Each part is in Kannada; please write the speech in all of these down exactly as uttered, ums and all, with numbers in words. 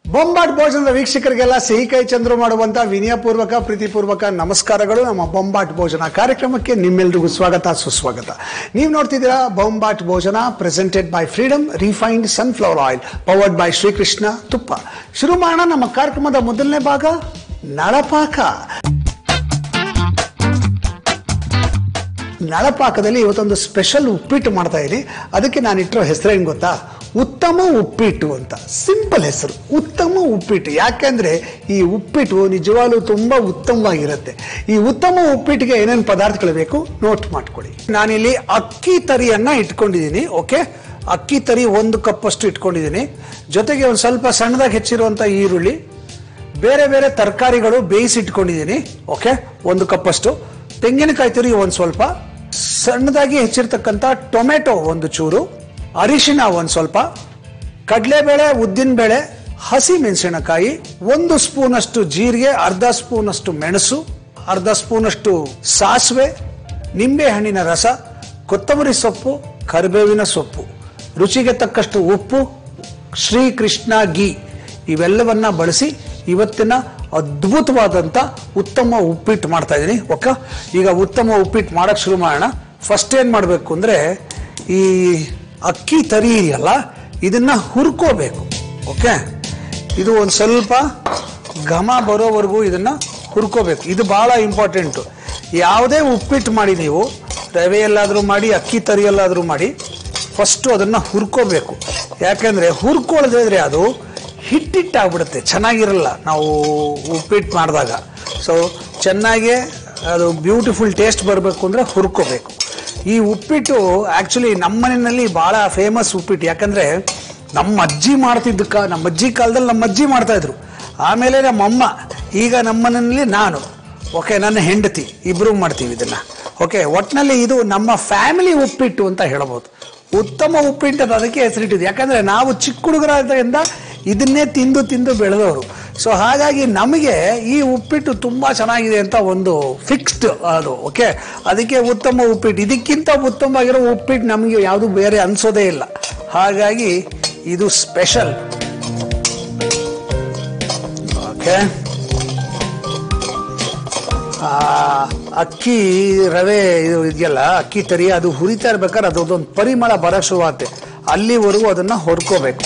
ಬೊಂಬಾಟ್ ಭೋಜನದ ವೀಕ್ಷಕರಿಗೆಲ್ಲ ಸಿಹಿ ಕೈ ಚಂದ್ರು ಮಾಡುವಂತ ವಿನಯಪೂರ್ವಕ ಪ್ರೀತಿಪೂರ್ವಕ ನಮಸ್ಕಾರಗಳು. ನಮ್ಮ ಬೊಂಬಾಟ್ ಭೋಜನ ಕಾರ್ಯಕ್ರಮಕ್ಕೆ ನಿಮ್ಮೆಲ್ರಿಗೂ ಸ್ವಾಗತ ಸುಸ್ವಾಗತ. ನೀವು ನೋಡ್ತಿದ್ದೀರಾ Bombat Bhojana, presented by Freedom refined sunflower oil, powered by Srikrishna ತುಪ್ಪ. ಶುರು ಮಾಡೋಣ ನಮ್ಮ ಕಾರ್ಯಕ್ರಮದ ಮೊದಲನೇ ಭಾಗ, ನಳಪಾಕ. ನಳಪಾಕದಲ್ಲಿ ಇವತ್ತೊಂದು ಸ್ಪೆಷಲ್ ಉಪ್ಪಿಟ್ಟು ಮಾಡ್ತಾ ಇದ್ದೀನಿ. ಅದಕ್ಕೆ ನಾನು ಇಟ್ಟಿರೋ ಹೆಸರು ಏನು ಗೊತ್ತಾ? ಉತ್ತಮ ಉಪ್ಪಿಟ್ಟು ಅಂತ. ಸಿಂಪಲ್ ಹೆಸರು, ಉತ್ತಮ ಉಪ್ಪಿಟ್ಟು. ಯಾಕೆಂದ್ರೆ ಈ ಉಪ್ಪಿಟ್ಟು ನಿಜವಾಗ್ಲೂ ತುಂಬಾ ಉತ್ತಮವಾಗಿರುತ್ತೆ. ಈ ಉತ್ತಮ ಉಪ್ಪಿಟ್ಟಿಗೆ ಏನೇನು ಪದಾರ್ಥಗಳು ಬೇಕು ನೋಟ್ ಮಾಡ್ಕೊಳ್ಳಿ. ನಾನಿಲ್ಲಿ ಅಕ್ಕಿ ತರಿಯನ್ನ ಇಟ್ಕೊಂಡಿದ್ದೀನಿ. ಓಕೆ, ಅಕ್ಕಿ ತರಿ ಒಂದು ಕಪ್ ಅಷ್ಟು ಇಟ್ಕೊಂಡಿದ್ದೀನಿ. ಜೊತೆಗೆ ಒಂದು ಸ್ವಲ್ಪ ಸಣ್ಣದಾಗಿ ಹೆಚ್ಚಿರುವಂತ ಈರುಳ್ಳಿ, ಬೇರೆ ಬೇರೆ ತರಕಾರಿಗಳು ಬೇಯಿಸಿ ಇಟ್ಕೊಂಡಿದ್ದೀನಿ. ಓಕೆ, ಒಂದು ಕಪ್ ಅಷ್ಟು ತೆಂಗಿನಕಾಯಿ ತುರಿ, ಒಂದು ಸ್ವಲ್ಪ ಸಣ್ಣದಾಗಿ ಹೆಚ್ಚಿರ್ತಕ್ಕಂಥ ಟೊಮೆಟೊ ಒಂದು ಚೂರು, ಅರಿಶಿನ ಒಂದು ಸ್ವಲ್ಪ, ಕಡಲೆಬೇಳೆ, ಉದ್ದಿನಬೇಳೆ, ಹಸಿ ಮೆಣಸಿನಕಾಯಿ, ಒಂದು ಸ್ಪೂನ್ ಅಷ್ಟು ಜೀರಿಗೆ, ಅರ್ಧ ಸ್ಪೂನ್ ಅಷ್ಟು ಮೆಣಸು, ಅರ್ಧ ಸ್ಪೂನ್ ಅಷ್ಟು ಸಾಸಿವೆ, ನಿಂಬೆ ಹಣ್ಣಿನ ರಸ, ಕೊತ್ತಂಬರಿ ಸೊಪ್ಪು, ಕರಿಬೇವಿನ ಸೊಪ್ಪು, ರುಚಿಗೆ ತಕ್ಕಷ್ಟು ಉಪ್ಪು, ಶ್ರೀಕೃಷ್ಣ ಗೀ ಇವೆಲ್ಲವನ್ನ ಬಳಸಿ ಇವತ್ತಿನ ಅದ್ಭುತವಾದಂತ ಉತ್ತಮ ಉಪ್ಪಿಟ್ಟು ಮಾಡ್ತಾ ಇದ್ದೀನಿ. ಓಕೆ, ಈಗ ಉತ್ತಮ ಉಪ್ಪಿಟ್ಟು ಮಾಡಕ್ ಶುರು ಮಾಡೋಣ. ಫಸ್ಟ್ ಏನ್ ಮಾಡಬೇಕು ಅಂದ್ರೆ, ಈ ಅಕ್ಕಿ ತರಿ ಇದೆಯಲ್ಲ ಇದನ್ನ ಹುರ್ಕೋಬೇಕು. ಓಕೆ, ಇದು ಒಂದು ಸ್ವಲ್ಪ ಘಮ ಬರೋವರೆಗೂ ಇದನ್ನ ಹುರ್ಕೋಬೇಕು. ಇದು ಬಹಳ ಇಂಪಾರ್ಟೆಂಟು. ಯಾವುದೇ ಉಪ್ಪಿಟ್ಟು ಮಾಡಿ, ನೀವು ರವೆಯಲ್ಲಾದ್ರೂ ಮಾಡಿ, ಅಕ್ಕಿ ತರಿಯಲ್ಲಾದ್ರೂ ಮಾಡಿ, ಫಸ್ಟು ಅದನ್ನ ಹುರ್ಕೋಬೇಕು. ಯಾಕಂದ್ರೆ ಹುರ್ಕೊಳ್ದೇ ಇದ್ರೆ ಅದು ಹಿಟ್ಟಿಟ್ಟಾಗ್ಬಿಡುತ್ತೆ, ಚೆನ್ನಾಗಿರಲ್ಲ ನಾವು ಉಪ್ಪಿಟ್ಟು ಮಾಡಿದಾಗ. ಸೊ ಚೆನ್ನಾಗಿ ಅದು ಬ್ಯೂಟಿಫುಲ್ ಟೇಸ್ಟ್ ಬರಬೇಕು ಅಂದ್ರೆ ಹುರ್ಕೋಬೇಕು. ಈ ಉಪ್ಪಿಟ್ಟು ಆಕ್ಚುಲಿ ನಮ್ಮ ಮನೆಯಲ್ಲಿ ಬಹಳ ಫೇಮಸ್ ಉಪ್ಪಿಟ್ಟು. ಯಾಕಂದ್ರೆ ನಮ್ಮ ಅಜ್ಜಿ ಮಾಡ್ತಿದ್ದಕ್ಕ, ನಮ್ಮ ಅಜ್ಜಿ ಕಾಲದಲ್ಲಿ ನಮ್ಮ ಅಜ್ಜಿ ಮಾಡ್ತಾ ಇದ್ರು, ಆಮೇಲೆ ನಮ್ಮಮ್ಮ, ಈಗ ನಮ್ಮ ಮನೆಯಲ್ಲಿ ನಾನು, ಓಕೆ, ನನ್ನ ಹೆಂಡತಿ, ಇಬ್ರು ಮಾಡ್ತೀವಿ ಇದನ್ನ. ಓಕೆ, ಒಟ್ಟಿನಲ್ಲಿ ಇದು ನಮ್ಮ ಫ್ಯಾಮಿಲಿ ಉಪ್ಪಿಟ್ಟು ಅಂತ ಹೇಳ್ಬೋದು. ಉತ್ತಮ ಉಪ್ಪಿಟ್ಟು ಅಂತ ಅದಕ್ಕೆ ಹೆಸರಿಟ್ಟಿದ್ದು. ಯಾಕಂದ್ರೆ ನಾವು ಚಿಕ್ಕ ಹುಡುಗರಾದ್ರಿಂದ ಇದನ್ನೇ ತಿಂದು ತಿಂದು ಬೆಳೆದವರು. ಸೊ ಹಾಗಾಗಿ ನಮಗೆ ಈ ಉಪ್ಪಿಟ್ಟು ತುಂಬಾ ಚೆನ್ನಾಗಿದೆ ಅಂತ ಒಂದು ಫಿಕ್ಸ್ಡ್ ಅದು. ಓಕೆ, ಅದಕ್ಕೆ ಉತ್ತಮ ಉಪ್ಪಿಟ್ಟು. ಇದಕ್ಕಿಂತ ಉತ್ತಮವಾಗಿರೋ ಉಪ್ಪಿಟ್ಟು ನಮಗೆ ಯಾವುದು ಬೇರೆ ಅನ್ಸೋದೇ ಇಲ್ಲ. ಹಾಗಾಗಿ ಇದು ಸ್ಪೆಷಲ್. ಓಕೆ, ಆ ಅಕ್ಕಿ ರವೆ ಇದು ಇದೆಯಲ್ಲ, ಅಕ್ಕಿ ತರಿ, ಅದು ಹುರಿತಾ ಇರ್ಬೇಕಾದ್ರೆ ಅದೊಂದು ಪರಿಮಳ ಬರಕ್ ಶುರುವಾಗುತ್ತೆ. ಅಲ್ಲಿವರೆಗೂ ಅದನ್ನ ಹೊರ್ಕೋಬೇಕು.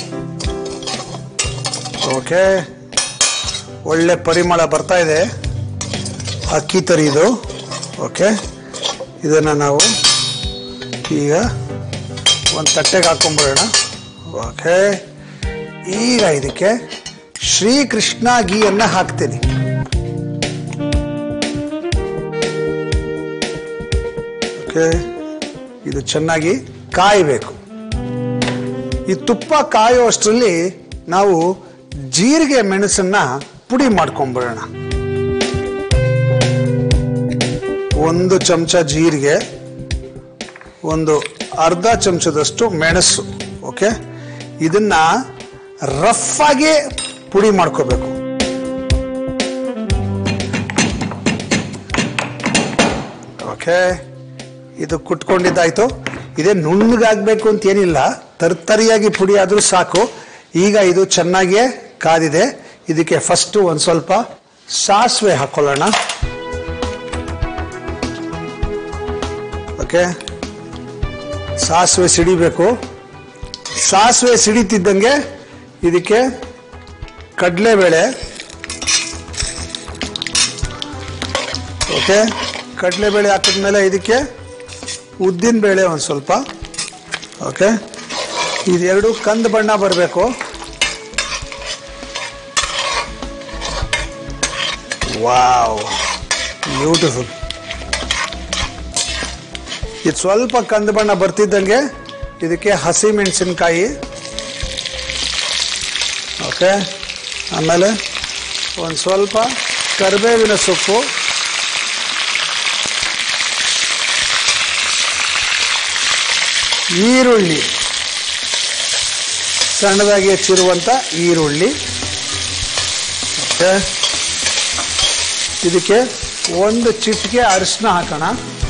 ಓಕೆ, ಒಳ್ಳೆ ಪರಿಮಳ ಬರ್ತಾ ಇದೆ ಅಕ್ಕಿ ತರಿದು. ಓಕೆ, ಇದನ್ನ ನಾವು ಈಗ ಒಂದು ತಟ್ಟೆಗೆ ಹಾಕೊಂಡ್ಬಿಡೋಣ. ಓಕೆ, ಈಗ ಇದಕ್ಕೆ ಶ್ರೀಕೃಷ್ಣ ಗೀಯನ್ನ ಹಾಕ್ತೀನಿ. ಓಕೆ, ಇದು ಚೆನ್ನಾಗಿ ಕಾಯಬೇಕು. ಈ ತುಪ್ಪ ಕಾಯೋ ಅಷ್ಟರಲ್ಲಿ ನಾವು ಜೀರಿಗೆ ಮೆಣಸನ್ನ ಪುಡಿ ಮಾಡ್ಕೊಂಡ್ಬಿಡೋಣ. ಒಂದು ಚಮಚ ಜೀರಿಗೆ, ಒಂದು ಅರ್ಧ ಚಮಚದಷ್ಟು ಮೆಣಸು. ಓಕೆ, ಇದನ್ನ ರಫ್ ಆಗಿ ಪುಡಿ ಮಾಡ್ಕೋಬೇಕು. ಓಕೆ, ಇದು ಕುಟ್ಕೊಂಡಿದ್ದಾಯ್ತು. ಇದೇ ನುಣ್ಣಗಾಗ್ಬೇಕು ಅಂತ ಏನಿಲ್ಲ, ತರ್ತರಿಯಾಗಿ ಪುಡಿ ಆದ್ರೂ ಸಾಕು. ಈಗ ಇದು ಚೆನ್ನಾಗಿಯೇ ಕಾದಿದೆ. ಇದಕ್ಕೆ ಫಸ್ಟ್ ಒಂದ್ ಸ್ವಲ್ಪ ಸಾಸಿವೆ ಹಾಕೊಳ್ಳೋಣ. ಓಕೆ, ಸಾಸಿವೆ ಸಿಡಿಬೇಕು. ಸಾಸಿವೆ ಸಿಡಿತಿದ್ದಂಗೆ ಇದಕ್ಕೆ ಕಡಲೆಬೇಳೆ. ಓಕೆ, ಕಡಲೆಬೇಳೆ ಹಾಕಿದ್ಮೇಲೆ ಇದಕ್ಕೆ ಉದ್ದಿನ ಬೇಳೆ ಒಂದು ಸ್ವಲ್ಪ. ಓಕೆ, ಇದೆರಡು ಕಂದು ಬಣ್ಣ ಬರಬೇಕು. Wow, beautiful. ಇದು ಸ್ವಲ್ಪ ಕಂದು ಬಣ್ಣ ಬರ್ತಿದ್ದಂಗೆ ಇದಕ್ಕೆ ಹಸಿ ಮೆಣಸಿನಕಾಯಿ. ಓಕೆ, ಆಮೇಲೆ ಒಂದು ಸ್ವಲ್ಪ ಕರಿಬೇವಿನ ಸೊಪ್ಪು, ಈರುಳ್ಳಿ, ಸಣ್ಣದಾಗಿ ಹೆಚ್ಚಿರುವಂತ ಈರುಳ್ಳಿ. ಓಕೆ, ಇದಕ್ಕೆ ಒಂದು ಚಿಟಿಕೆ ಅರಿಶಿನ ಹಾಕೋಣ.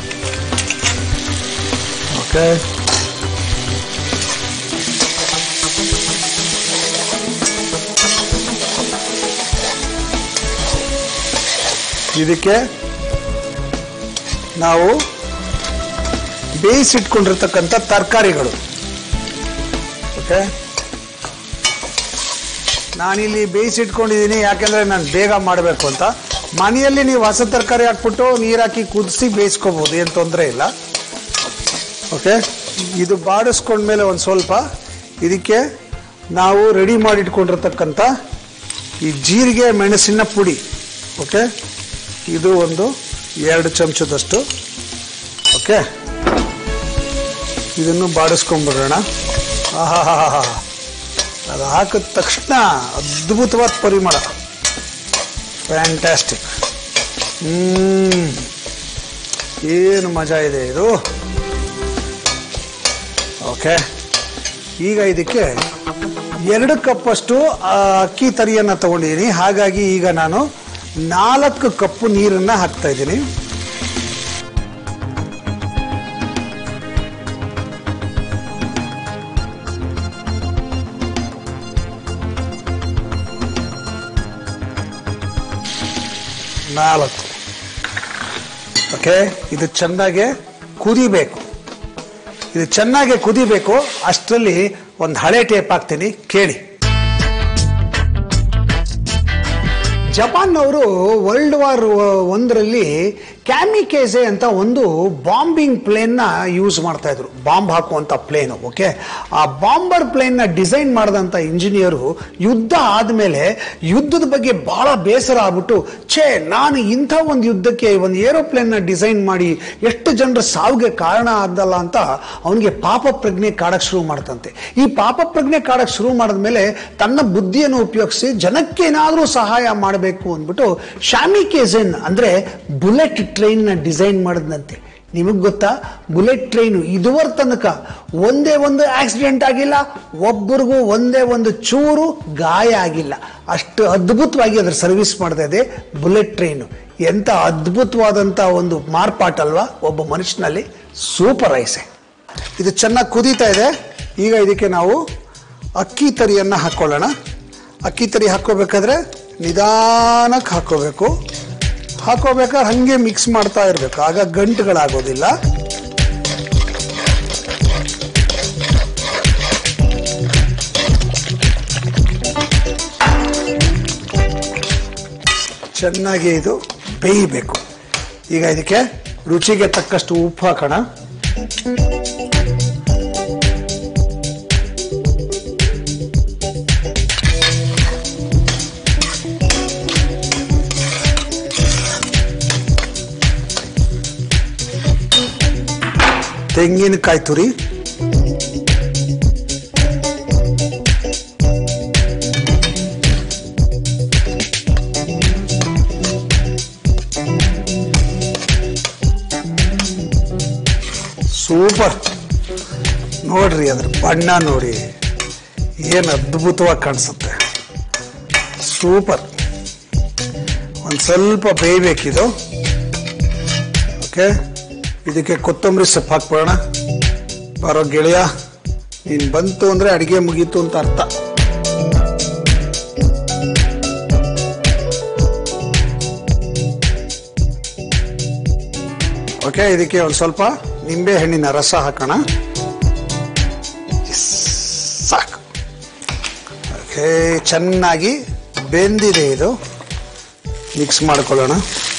ಓಕೆ, ಇದಕ್ಕೆ ನಾವು ಬೇಯಿಸಿಟ್ಕೊಂಡಿರ್ತಕ್ಕಂಥ ತರಕಾರಿಗಳು. ಓಕೆ, ನಾನಿಲ್ಲಿ ಬೇಯಿಸಿಟ್ಕೊಂಡಿದ್ದೀನಿ ಯಾಕೆಂದರೆ ನಾನು ಬೇಗ ಮಾಡಬೇಕು ಅಂತ. ಮನೆಯಲ್ಲಿ ನೀವು ಹಸಿ ತರಕಾರಿ ಹಾಕ್ಬಿಟ್ಟು ನೀರು ಹಾಕಿ ಕುದಿಸಿ ಬೇಯಿಸ್ಕೋಬೋದು, ಏನು ತೊಂದರೆ ಇಲ್ಲ. ಓಕೆ, ಇದು ಬಾಡಿಸ್ಕೊಂಡ್ಮೇಲೆ ಒಂದು ಸ್ವಲ್ಪ ಇದಕ್ಕೆ ನಾವು ರೆಡಿ ಮಾಡಿಟ್ಕೊಂಡಿರ್ತಕ್ಕಂಥ ಈ ಜೀರಿಗೆ ಮೆಣಸಿನ ಪುಡಿ. ಓಕೆ, ಇದು ಒಂದು ಎರಡು ಚಮಚದಷ್ಟು. ಓಕೆ, ಇದನ್ನು ಬಾಡಿಸ್ಕೊಂಡ್ಬಿಡೋಣ. ಆಹಾ ಹಾ ಹಾ ಅದು ಹಾಕಿದ ತಕ್ಷಣ ಅದ್ಭುತವಾದ ಪರಿಮಳ, ಫ್ಯಾಂಟಾಸ್ಟಿಕ್. ಹ್ಮ್ ಏನು ಮಜಾ ಇದೆ ಇದು. ಓಕೆ, ಈಗ ಇದಕ್ಕೆ ಎರಡು ಕಪ್ಪಷ್ಟು ಅಕ್ಕಿ ತರಿಯನ್ನು ತಗೊಂಡಿದ್ದೀನಿ. ಹಾಗಾಗಿ ಈಗ ನಾನು ನಾಲ್ಕು ಕಪ್ಪು ನೀರನ್ನು ಹಾಕ್ತಾ ಇದ್ದೀನಿ. ನಾಲ್ಕು. ಓಕೆ, ಇದು ಚೆನ್ನಾಗಿ ಕುದಿಬೇಕು. ಇದು ಚೆನ್ನಾಗಿ ಕುದಿಬೇಕು. ಅಷ್ಟರಲ್ಲಿ ಒಂದು ಹಳೆ ಟೇಪ್ ಹಾಕ್ತೀನಿ, ಕೇಳಿ. ಜಪಾನ್ನವರು ವರ್ಲ್ಡ್ ವಾರ್ ಒಂದರಲ್ಲಿ ಕ್ಯಾಮಿಕೇಜೆ ಅಂತ ಒಂದು ಬಾಂಬಿಂಗ್ ಪ್ಲೇನ್ನ ಯೂಸ್ ಮಾಡ್ತಾ ಇದ್ರು, ಬಾಂಬ್ ಹಾಕುವಂಥ ಪ್ಲೇನು. ಓಕೆ, ಆ ಬಾಂಬರ್ ಪ್ಲೇನ್ನ ಡಿಸೈನ್ ಮಾಡಿದಂಥ ಇಂಜಿನಿಯರು ಯುದ್ಧ ಆದಮೇಲೆ ಯುದ್ಧದ ಬಗ್ಗೆ ಬಹಳ ಬೇಸರ ಆಗ್ಬಿಟ್ಟು, ಛೇ ನಾನು ಇಂಥ ಒಂದು ಯುದ್ಧಕ್ಕೆ ಒಂದು ಏರೋಪ್ಲೇನ್ನ ಡಿಸೈನ್ ಮಾಡಿ ಎಷ್ಟು ಜನರ ಸಾವಿಗೆ ಕಾರಣ ಆದಲ್ಲ ಅಂತ ಅವನಿಗೆ ಪಾಪ ಪ್ರಜ್ಞೆ ಕಾಡಕ್ಕೆ ಶುರು ಮಾಡ್ತಂತೆ. ಈ ಪಾಪ ಪ್ರಜ್ಞೆ ಕಾಡಕ್ಕೆ ಶುರು ಮಾಡಿದ್ಮೇಲೆ ತನ್ನ ಬುದ್ಧಿಯನ್ನು ಉಪಯೋಗಿಸಿ ಜನಕ್ಕೇನಾದರೂ ಸಹಾಯ ಮಾಡಬೇಕು ಅಂದ್ಬಿಟ್ಟು ಶಾಮಿಕೇಜನ್ ಅಂದ್ರೆ ಬುಲೆಟ್ ಟ್ರೈನ್ ನ ಡಿಸೈನ್ ಮಾಡಿದಂತೆ. ನಿಮಗ್ ಗೊತ್ತಾ, ಬುಲೆಟ್ ಟ್ರೈನ್ ಇದುವರ ತನಕ ಒಂದೇ ಒಂದು ಆಕ್ಸಿಡೆಂಟ್ ಆಗಿಲ್ಲ, ಒಬ್ಬರಿಗೂ ಒಂದೇ ಒಂದು ಚೂರು ಗಾಯ ಆಗಿಲ್ಲ. ಅಷ್ಟು ಅದ್ಭುತವಾಗಿ ಅದ್ರ ಸರ್ವಿಸ್ ಮಾಡ್ತಾ ಇದೆ ಬುಲೆಟ್ ಟ್ರೈನ್. ಎಂತ ಅದ್ಭುತವಾದಂತ ಒಂದು ಮಾರ್ಪಾಟಲ್ವಾ ಒಬ್ಬ ಮನುಷ್ಯನಲ್ಲಿ. ಸೂಪರ್ ಐಸೆ. ಇದು ಚೆನ್ನಾಗಿ ಕುದೀತಾ ಇದೆ. ಈಗ ಇದಕ್ಕೆ ನಾವು ಅಕ್ಕಿ ತರಿಯನ್ನ ಹಾಕೊಳ್ಳೋಣ. ಅಕ್ಕಿ ತರಿ ಹಾಕೋಬೇಕಾದ್ರೆ ನಿಧಾನಕ್ಕೆ ಹಾಕೋಬೇಕು. ಹಾಕೋಬೇಕಾದ್ರೆ ಹಂಗೆ ಮಿಕ್ಸ್ ಮಾಡ್ತಾ ಇರಬೇಕು, ಆಗ ಗಂಟುಗಳಾಗೋದಿಲ್ಲ. ಚೆನ್ನಾಗಿ ಇದು ಬೇಯಬೇಕು. ಈಗ ಇದಕ್ಕೆ ರುಚಿಗೆ ತಕ್ಕಷ್ಟು ಉಪ್ಪು ಹಾಕೋಣ. ತೆಂಗಿನಕಾಯಿ ತುರಿ, ಸೂಪರ್. ನೋಡ್ರಿ ಅದ್ರ ಬಣ್ಣ ನೋಡಿ, ಏನು ಅದ್ಭುತವಾಗಿ ಕಾಣಿಸುತ್ತೆ. ಸೂಪರ್. ಒಂದು ಸ್ವಲ್ಪ ಬೇಯಬೇಕಿದು. ಓಕೆ, ಇದಕ್ಕೆ ಕೊತ್ತಂಬರಿ ಸೊಪ್ಪು ಹಾಕ್ಬೋಣ. ಬರೋ ಗೆಳೆಯ, ನೀನು ಬಂತು ಅಂದರೆ ಅಡುಗೆ ಮುಗೀತು ಅಂತ ಅರ್ಥ. ಓಕೆ, ಇದಕ್ಕೆ ಒಂದು ಸ್ವಲ್ಪ ನಿಂಬೆ ಹಣ್ಣಿನ ರಸ ಹಾಕೋಣ. ಸಾಕು. ಓಕೆ, ಚೆನ್ನಾಗಿ ಬೆಂದಿದೆ ಇದು. ಮಿಕ್ಸ್ ಮಾಡ್ಕೊಳ್ಳೋಣ.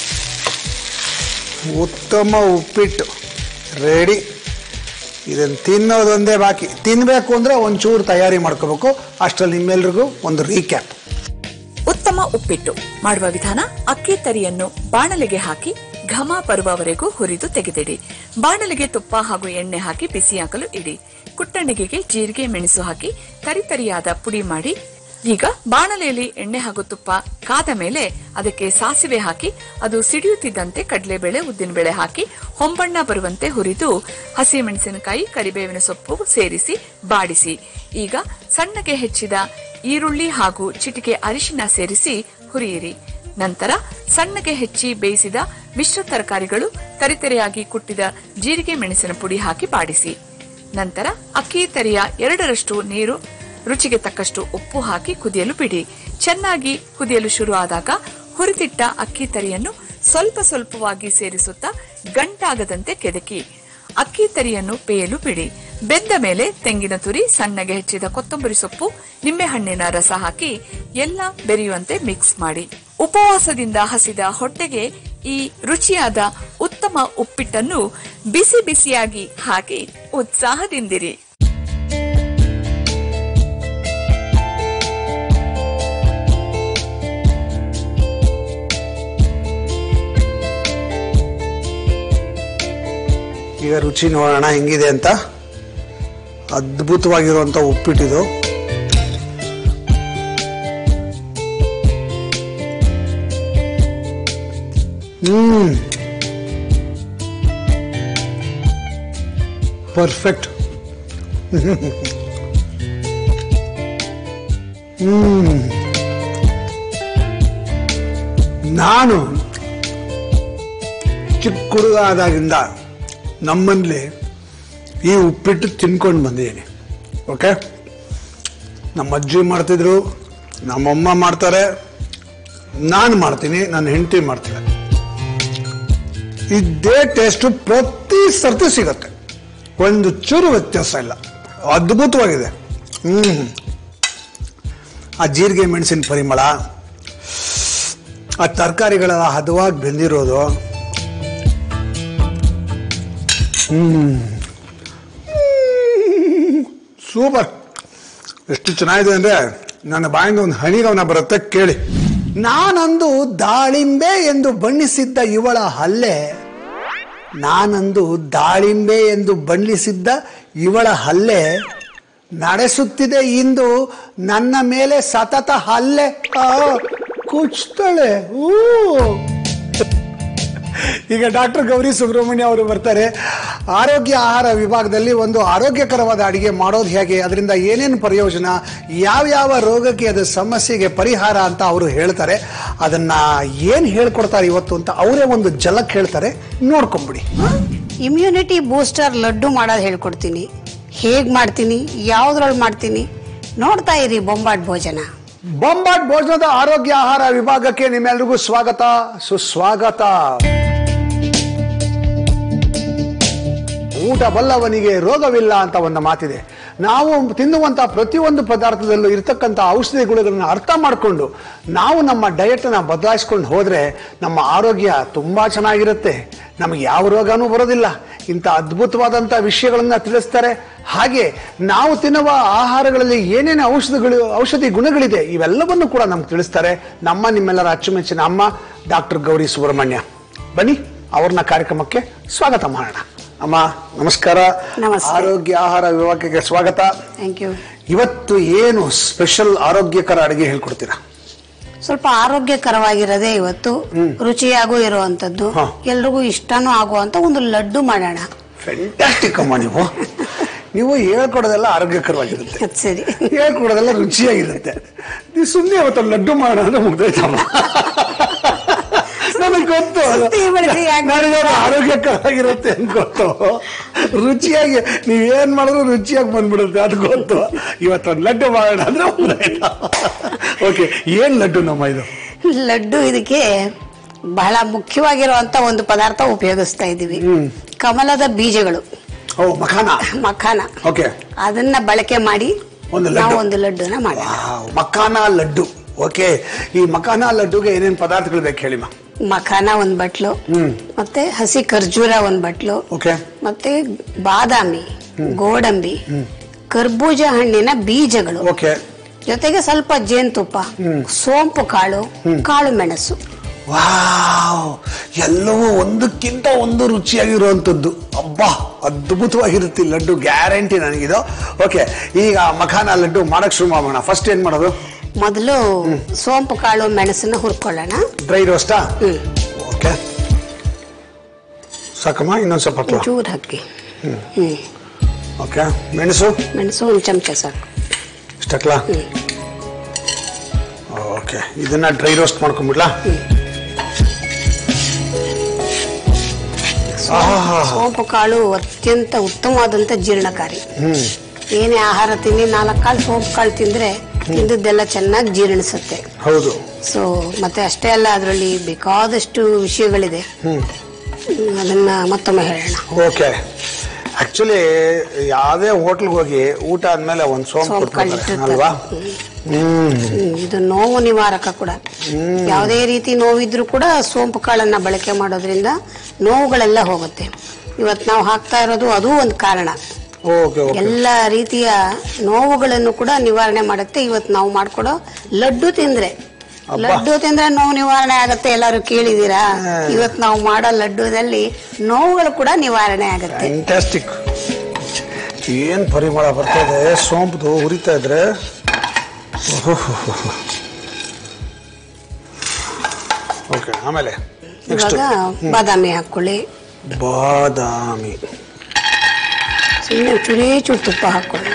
ಉತ್ತಮ ಉಪ್ಪಿಟ್ಟು ರೆಡಿ. ಇದನ್ನು ತಿನ್ನೋದೊಂದೇ ಬಾಕಿ. ತಿನ್ನಬೇಕು ಅಂದರೆ ಒಂಚೂರು ತಯಾರಿ ಮಾಡ್ಕೋಬೇಕು. ಅಷ್ಟರಲ್ಲಿ ನಿಮ್ಮೆಲ್ರಿಗೂ ಒಂದು ರೀಕ್ಯಾಪ್. ಉತ್ತಮ ಉಪ್ಪಿಟ್ಟು ಮಾಡುವ ವಿಧಾನ: ಅಕ್ಕಿ ತರಿಯನ್ನು ಬಾಣಲೆಗೆ ಹಾಕಿ ಘಮ ಬರುವವರೆಗೂ ಹುರಿದು ತೆಗೆದಿಡಿ. ಬಾಣಲೆಗೆ ತುಪ್ಪ ಹಾಗೂ ಎಣ್ಣೆ ಹಾಕಿ ಬಿಸಿಯಾಗಲು ಇಡಿ. ಕುಟ್ಟಣಿಗೆಗೆ ಜೀರಿಗೆ ಮೆಣಸು ಹಾಕಿ ತರಿತರಿಯಾದ ಪುಡಿ ಮಾಡಿ. ಈಗ ಬಾಣಲೆಯಲ್ಲಿ ಎಣ್ಣೆ ಹಾಗೂ ತುಪ್ಪ ಕಾದ ಮೇಲೆ ಅದಕ್ಕೆ ಸಾಸಿವೆ ಹಾಕಿ ಅದು ಸಿಡಿಯುತ್ತಿದ್ದಂತೆ ಕಡಲೆಬೇಳೆ ಉದ್ದಿನಬೇಳೆ ಹಾಕಿ ಹೊಂಬಣ್ಣ ಬರುವಂತೆ ಹುರಿದು ಹಸಿಮೆಣಸಿನಕಾಯಿ ಕರಿಬೇವಿನ ಸೊಪ್ಪು ಸೇರಿಸಿ ಬಾಡಿಸಿ. ಈಗ ಸಣ್ಣಗೆ ಹೆಚ್ಚಿದ ಈರುಳ್ಳಿ ಹಾಗೂ ಚಿಟಿಕೆ ಅರಿಶಿನ ಸೇರಿಸಿ ಹುರಿಯಿರಿ. ನಂತರ ಸಣ್ಣಗೆ ಹೆಚ್ಚಿ ಬೇಯಿಸಿದ ಮಿಶ್ರ ತರಕಾರಿಗಳು, ತರಿತರಿಯಾಗಿ ಕುಟ್ಟಿದ ಜೀರಿಗೆ ಮೆಣಸಿನ ಪುಡಿ ಹಾಕಿ ಬಾಡಿಸಿ. ನಂತರ ಅಕ್ಕಿ ತರಿಯ ಎರಡರಷ್ಟು ನೀರು, ರುಚಿಗೆ ತಕ್ಕಷ್ಟು ಉಪ್ಪು ಹಾಕಿ ಕುದಿಯಲು ಬಿಡಿ. ಚೆನ್ನಾಗಿ ಕುದಿಯಲು ಶುರು ಆದಾಗ ಹುರಿದಿಟ್ಟ ಅಕ್ಕಿ ತರಿಯನ್ನು ಸ್ವಲ್ಪ ಸ್ವಲ್ಪವಾಗಿ ಸೇರಿಸುತ್ತಾ ಗಂಟಾಗದಂತೆ ಕೆದಕಿ ಅಕ್ಕಿ ತರಿಯನ್ನು ಬೇಯಲು ಬಿಡಿ. ಬೆಂದ ಮೇಲೆ ತೆಂಗಿನ ತುರಿ, ಸಣ್ಣಗೆ ಹೆಚ್ಚಿದ ಕೊತ್ತಂಬರಿ ಸೊಪ್ಪು, ನಿಂಬೆಹಣ್ಣಿನ ರಸ ಹಾಕಿ ಎಲ್ಲ ಬೆರೆಯುವಂತೆ ಮಿಕ್ಸ್ ಮಾಡಿ. ಉಪವಾಸದಿಂದ ಹಸಿದ ಹೊಟ್ಟೆಗೆ ಈ ರುಚಿಯಾದ ಉತ್ತಮ ಉಪ್ಪಿಟ್ಟನ್ನು ಬಿಸಿ ಬಿಸಿಯಾಗಿ ಹಾಕಿ ಉತ್ಸಾಹದಿಂದಿರಿ. ಈಗ ರುಚಿ ನೋಡೋಣ ಹೆಂಗಿದೆ ಅಂತ. ಅದ್ಭುತವಾಗಿರುವಂತ ಉಪ್ಪಿಟ್ಟಿದು. ಹ್ಮ್ ಪರ್ಫೆಕ್ಟ್. ಹ್ಮ್ ನಾನು ಚಿಕ್ಕ ಹುಡುಗ ಆದಾಗಿಂದ ನಮ್ಮಲ್ಲಿ ಈ ಉಪ್ಪಿಟ್ಟು ತಿನ್ಕೊಂಡು ಬಂದಿದ್ದೀನಿ. ಓಕೆ, ನಮ್ಮ ಅಜ್ಜಿ ಮಾಡ್ತಿದ್ರು, ನಮ್ಮಮ್ಮ ಮಾಡ್ತಾರೆ, ನಾನು ಮಾಡ್ತೀನಿ, ನನ್ನ ಹೆಂಡತಿ ಮಾಡ್ತಾರೆ. ಇದೇ ಟೇಸ್ಟು ಪ್ರತಿ ಸರ್ತಿ ಸಿಗತ್ತೆ, ಒಂದು ಚೂರು ವ್ಯತ್ಯಾಸ ಇಲ್ಲ. ಅದ್ಭುತವಾಗಿದೆ. ಹ್ಮ್ ಆ ಜೀರಿಗೆ ಮೆಣಸಿನ ಪರಿಮಳ, ಆ ತರಕಾರಿಗಳ ಹದವಾಗಿ ಬೆಂದಿರೋದು, ಹ್ಮ್ ಸೂಪರ್. ಎಷ್ಟು ಚೆನ್ನಾಗಿದೆ ಅಂದ್ರೆ ನನ್ನ ಬಾಯಿಂದ ಒಂದು ಹನಿಗವನ ಬರುತ್ತೆ, ಕೇಳಿ. ನಾನಂದು ದಾಳಿಂಬೆ ಎಂದು ಬಣ್ಣಿಸಿದ್ದ ಇವಳ ಹಲ್ಲೆ, ನಾನಂದು ದಾಳಿಂಬೆ ಎಂದು ಬಣ್ಣಿಸಿದ್ದ ಇವಳ ಹಲ್ಲೆ ನಡೆಸುತ್ತಿದೆ ಇಂದು ನನ್ನ ಮೇಲೆ ಸತತ ಹಲ್ಲೆ. ಕುಚ್ತಳೆ. ಹೂ ಈಗ ಡಾಕ್ಟರ್ ಗೌರಿ ಸುಬ್ರಹ್ಮಣ್ಯ ಅವರು ಬರ್ತಾರೆ. ಆರೋಗ್ಯ ಆಹಾರ ವಿಭಾಗದಲ್ಲಿ ಒಂದು ಆರೋಗ್ಯಕರವಾದ ಅಡಿಗೆ ಮಾಡೋದು ಹೇಗೆ, ಅದರಿಂದ ಏನೇನು ಪ್ರಯೋಜನ, ಯಾವ್ಯಾವ ರೋಗಕ್ಕೆ ಅದು ಸಮಸ್ಯೆಗೆ ಪರಿಹಾರ ಅಂತ ಅವರು ಹೇಳ್ತಾರೆ. ಅದನ್ನ ಏನ್ ಹೇಳ್ಕೊಡ್ತಾರೆ ಇವತ್ತು ಅಂತ ಅವರೇ ಒಂದು ಜಲಕ್ ಹೇಳ್ತಾರೆ, ನೋಡ್ಕೊಂಬಿಡಿ. ಇಮ್ಯುನಿಟಿ ಬೂಸ್ಟರ್ ಲಡ್ಡು ಮಾಡೋದು ಹೇಳ್ಕೊಡ್ತೀನಿ. ಹೇಗ್ ಮಾಡ್ತೀನಿ, ಯಾವ್ದ್ರೊಳಗೆ ಮಾಡ್ತೀನಿ ನೋಡ್ತಾ ಇರಿ ಬೊಂಬಾಟ್ ಭೋಜನ. ಬೊಂಬಾಟ್ ಭೋಜನದ ಆರೋಗ್ಯ ಆಹಾರ ವಿಭಾಗಕ್ಕೆ ನಿಮ್ಮೆಲ್ರಿಗೂ ಸ್ವಾಗತ, ಸುಸ್ವಾಗತ. ಊಟ ಬಲ್ಲವನಿಗೆ ರೋಗವಿಲ್ಲ ಅಂತ ಒಂದು ಮಾತಿದೆ. ನಾವು ತಿನ್ನುವಂತ ಪ್ರತಿಯೊಂದು ಪದಾರ್ಥದಲ್ಲೂ ಇರತಕ್ಕಂಥ ಔಷಧಿ ಗುಣಗಳನ್ನು ಅರ್ಥ ಮಾಡಿಕೊಂಡು ನಾವು ನಮ್ಮ ಡಯಟ್ ಅನ್ನ ಬದಲಾಯಿಸ್ಕೊಂಡು ಹೋದ್ರೆ ನಮ್ಮ ಆರೋಗ್ಯ ತುಂಬಾ ಚೆನ್ನಾಗಿರುತ್ತೆ, ನಮಗೆ ಯಾವ ರೋಗನೂ ಬರೋದಿಲ್ಲ. ಇಂಥ ಅದ್ಭುತವಾದಂಥ ವಿಷಯಗಳನ್ನ ತಿಳಿಸ್ತಾರೆ. ಹಾಗೆ ನಾವು ತಿನ್ನುವ ಆಹಾರಗಳಲ್ಲಿ ಏನೇನು ಔಷಧಿಗಳು ಔಷಧಿ ಗುಣಗಳಿದೆ ಇವೆಲ್ಲವನ್ನು ಕೂಡ ನಮ್ಗೆ ತಿಳಿಸ್ತಾರೆ ನಮ್ಮ ನಿಮ್ಮೆಲ್ಲರ ಅಚ್ಚುಮೆಚ್ಚಿನ ಅಮ್ಮ ಡಾಕ್ಟರ್ ಗೌರಿ ಸುಬ್ರಹ್ಮಣ್ಯ. ಬನ್ನಿ ಅವ್ರನ್ನ ಕಾರ್ಯಕ್ರಮಕ್ಕೆ ಸ್ವಾಗತ ಮಾಡೋಣ. ಅಮ್ಮ ನಮಸ್ಕಾರ. ಆರೋಗ್ಯ ಆಹಾರ ವಿಭಾಗಕ್ಕೆ ಸ್ವಾಗತ. Thank you. ಇವತ್ತು ಏನು ಸ್ಪೆಷಲ್ ಆರೋಗ್ಯಕರ ಅಡುಗೆ ಹೇಳ್ಕೊಡ್ತೀರಾ? ಸ್ವಲ್ಪ ಆರೋಗ್ಯಕರವಾಗಿರೋದೇ ಇವತ್ತು, ರುಚಿಯಾಗೂ ಇರುವಂತದ್ದು, ಎಲ್ರಿಗೂ ಇಷ್ಟನೂ ಆಗುವಂತ ಒಂದು ಲಡ್ಡು ಮಾಡೋಣ. ಫ್ಯಾಂಟಾಸ್ಟಿಕ್ ಅಮ್ಮ. ನೀವು ನೀವು ಹೇಳ್ಕೊಡೋದೆಲ್ಲ ಆರೋಗ್ಯಕರವಾಗಿರುತ್ತೆ, ಸರಿ, ಹೇಳ್ಕೊಡೋದೆಲ್ಲ ರುಚಿಯಾಗಿರುತ್ತೆ. ನೀವು ಸುಮ್ಮನೆ ಅವತ್ತು ಲಡ್ಡು ಮಾಡೋಣ ಅಂದ್ರೆ ಮುಗ್ದೈತಮ್ಮ. ನನಗೆ ಗೊತ್ತು ಆರೋಗ್ಯಕರವಾಗಿರುತ್ತೆ ಅಂತ ಗೊತ್ತು, ರುಚಿಯಾಗಿ ನೀವೇನ್ ಮಾಡಿದ್ರು ರುಚಿಯಾಗಿ ಬಂದ್ಬಿಡುತ್ತೆ ಅದು ಗೊತ್ತು. ಇವತ್ತೊಂದು ಲಡ್ಡು ಮಾಡೋಣ ಅಂದ್ರೆ ಓಕೆ. ಏನ್ ಲಡ್ಡು ನಮ್ಮ ಇದು? ಲಡ್ಡು ಇದಕ್ಕೆ ಬಹಳ ಮುಖ್ಯವಾಗಿರುವಂತ ಒಂದು ಪದಾರ್ಥ ಉಪಯೋಗಿಸ್ತಾ ಇದೀವಿ, ಕಮಲದ ಬೀಜಗಳು. ಓ, ಮಖಾನ. ಮಖಾನ. ಓಕೆ. ಅದನ್ನ ಬಳಕೆ ಮಾಡಿ ನಾವು ಒಂದು ಲಡ್ಡುನ ಮಾಡೋಣ. ಮಖಾನ ಲಡ್ಡು. ಓಕೆ. ಈ ಮಖಾನ ಲಡ್ಡುಗೆ ಏನೇನ್ ಪದಾರ್ಥಗಳು ಬೇಕು ಹೇಳಿಮ್ಮ? ಮಖಾನ ಒಂದ್ ಬಟ್ಲು, ಮತ್ತೆ ಹಸಿ ಖರ್ಜೂರ ಒಂದ್ ಬಟ್ಲು, ಮತ್ತೆ ಬಾದಾಮಿ, ಗೋಡಂಬಿ, ಕರ್ಬೂಜ ಹಣ್ಣಿನ ಬೀಜಗಳು, ಜೊತೆಗೆ ಸ್ವಲ್ಪ ಜೇನುತುಪ್ಪ, ಸೋಂಪು ಕಾಳು, ಕಾಳು ಮೆಣಸು. ವಾವ್, ಎಲ್ಲವೂ ಒಂದಕ್ಕಿಂತ ಒಂದು ರುಚಿಯಾಗಿರುವಂತದ್ದು. ಅಬ್ಬಾ, ಅದ್ಭುತವಾಗಿರುತ್ತೆ ಲಡ್ಡು, ಗ್ಯಾರಂಟಿ ನನಗಿದು. ಓಕೆ, ಈಗ ಮಖಾನ ಲಡ್ಡು ಮಾಡಕ್ ಶುರು ಮಾಡೋಣ. ಫಸ್ಟ್ ಏನ್ ಮಾಡೋದು? ಮೊದಲು ಸೋಂಪು ಕಾಳು ಮೆಣಸನ್ನ ಹುರ್ಕೊಳ್ಳೋಣ. ಡ್ರೈ ರೋಸ್ಟಾ? ಓಕೆ, ಸಾಕಮ್ಮ. ಇನ್ನೊಂದ್ ಸ್ವಲ್ಪ ಚೂರು ಹಾಕಿ. ಓಕೆ. ಮೆಣಸು? ಮೆಣಸು ಒಂದು ಚಮಚ ಸಾಕು. ಇಷ್ಟಕ್ಲಾ? ಓಕೆ. ಇದನ್ನ ಡ್ರೈ ರೋಸ್ಟ್ ಮಾಡ್ಕೊಂಡ್ಬಿಡ್ಲಾ? ಸೋಂಪು ಕಾಳು ಅತ್ಯಂತ ಉತ್ತಮವಾದಂತ ಜೀರ್ಣಕಾರಿ. ಏನೇ ಆಹಾರ ತಿನ್ನಿ ನಾಲ್ಕು ಕಾಳು ಸೋಂಪು ಕಾಳು ತಿಂದ್ರೆ ತಿಂದದ್ದೆಲ್ಲ ಚೆನ್ನಾಗಿ ಜೀರ್ಣಿಸುತ್ತೆ. ಹೌದು. ಸೊ ಮತ್ತೆ ಅಷ್ಟೇ ಅಲ್ಲ, ಅದರಲ್ಲಿ ಬೇಕಾದಷ್ಟು ವಿಷಯಗಳಿದೆ. ಅದನ್ನ ಮತ್ತೊಮ್ಮೆ ಹೇಳೋಣ. ಓಕೆ. ಆಕ್ಚುಲಿ ಯಾವುದೇ ಹೋಟ್ಲ್ಗೆ ಹೋಗಿ ಊಟ ಆದ್ಮೇಲೆ ಒಂದು ಸೋಂಪು ಕೊಡ್ತಾರೆ ಅಲ್ವಾ? ಇದು ನೋವು ನಿವಾರಕ ಕೂಡ. ಯಾವುದೇ ರೀತಿ ನೋವಿದ್ರೂ ಕೂಡ ಸೋಂಪು ಕಾಳನ್ನ ಬಳಕೆ ಮಾಡೋದ್ರಿಂದ ನೋವುಗಳೆಲ್ಲ ಹೋಗುತ್ತೆ. ಇವತ್ತು ನಾವು ಹಾಕ್ತಾ ಇರೋದು ಅದು ಒಂದು ಕಾರಣ. ಎಲ್ಲ ರೀತಿಯ ನೋವುಗಳನ್ನು ಕೂಡ ನಿವಾರಣೆ ಮಾಡುತ್ತೆ. ಇವತ್ತು ನಾವು ಮಾಡ್ಕೊಡೋ ಲಡ್ಡು ತಿಂದ್ರೆ ಲಡ್ಡು ತಿಂದ್ರೆ ನೋವು ನಿವಾರಣೆ ಆಗತ್ತೆ. ಎಲ್ಲರೂ ಕೇಳಿದೀರಾ? ಇವತ್ತು ನಾವು ಮಾಡೋ ಲಡ್ಡುದಲ್ಲಿ ನೋವುಗಳು ಕೂಡ ನಿವಾರಣೆ ಆಗುತ್ತೆ. ಫ್ಯಾಂಟಾಸ್ಟಿಕ್. ಏನ್ ಪರಿಮಳ ಬರ್ತಾ ಇದೆ, ಸೋಂಪು ಉರಿತಾ ಇದ್ರೆ. ಓಕೆ, ಆಮೇಲೆ ಇವಾಗ ಬಾದಾಮಿ ಹಾಕೊಳ್ಳಿ. ಬಾದಾಮಿ ಸುಮ್ಮನೆ ಚೂರೇ ಚೂರು ತುಪ್ಪ ಹಾಕೊಳ್ಳಿ,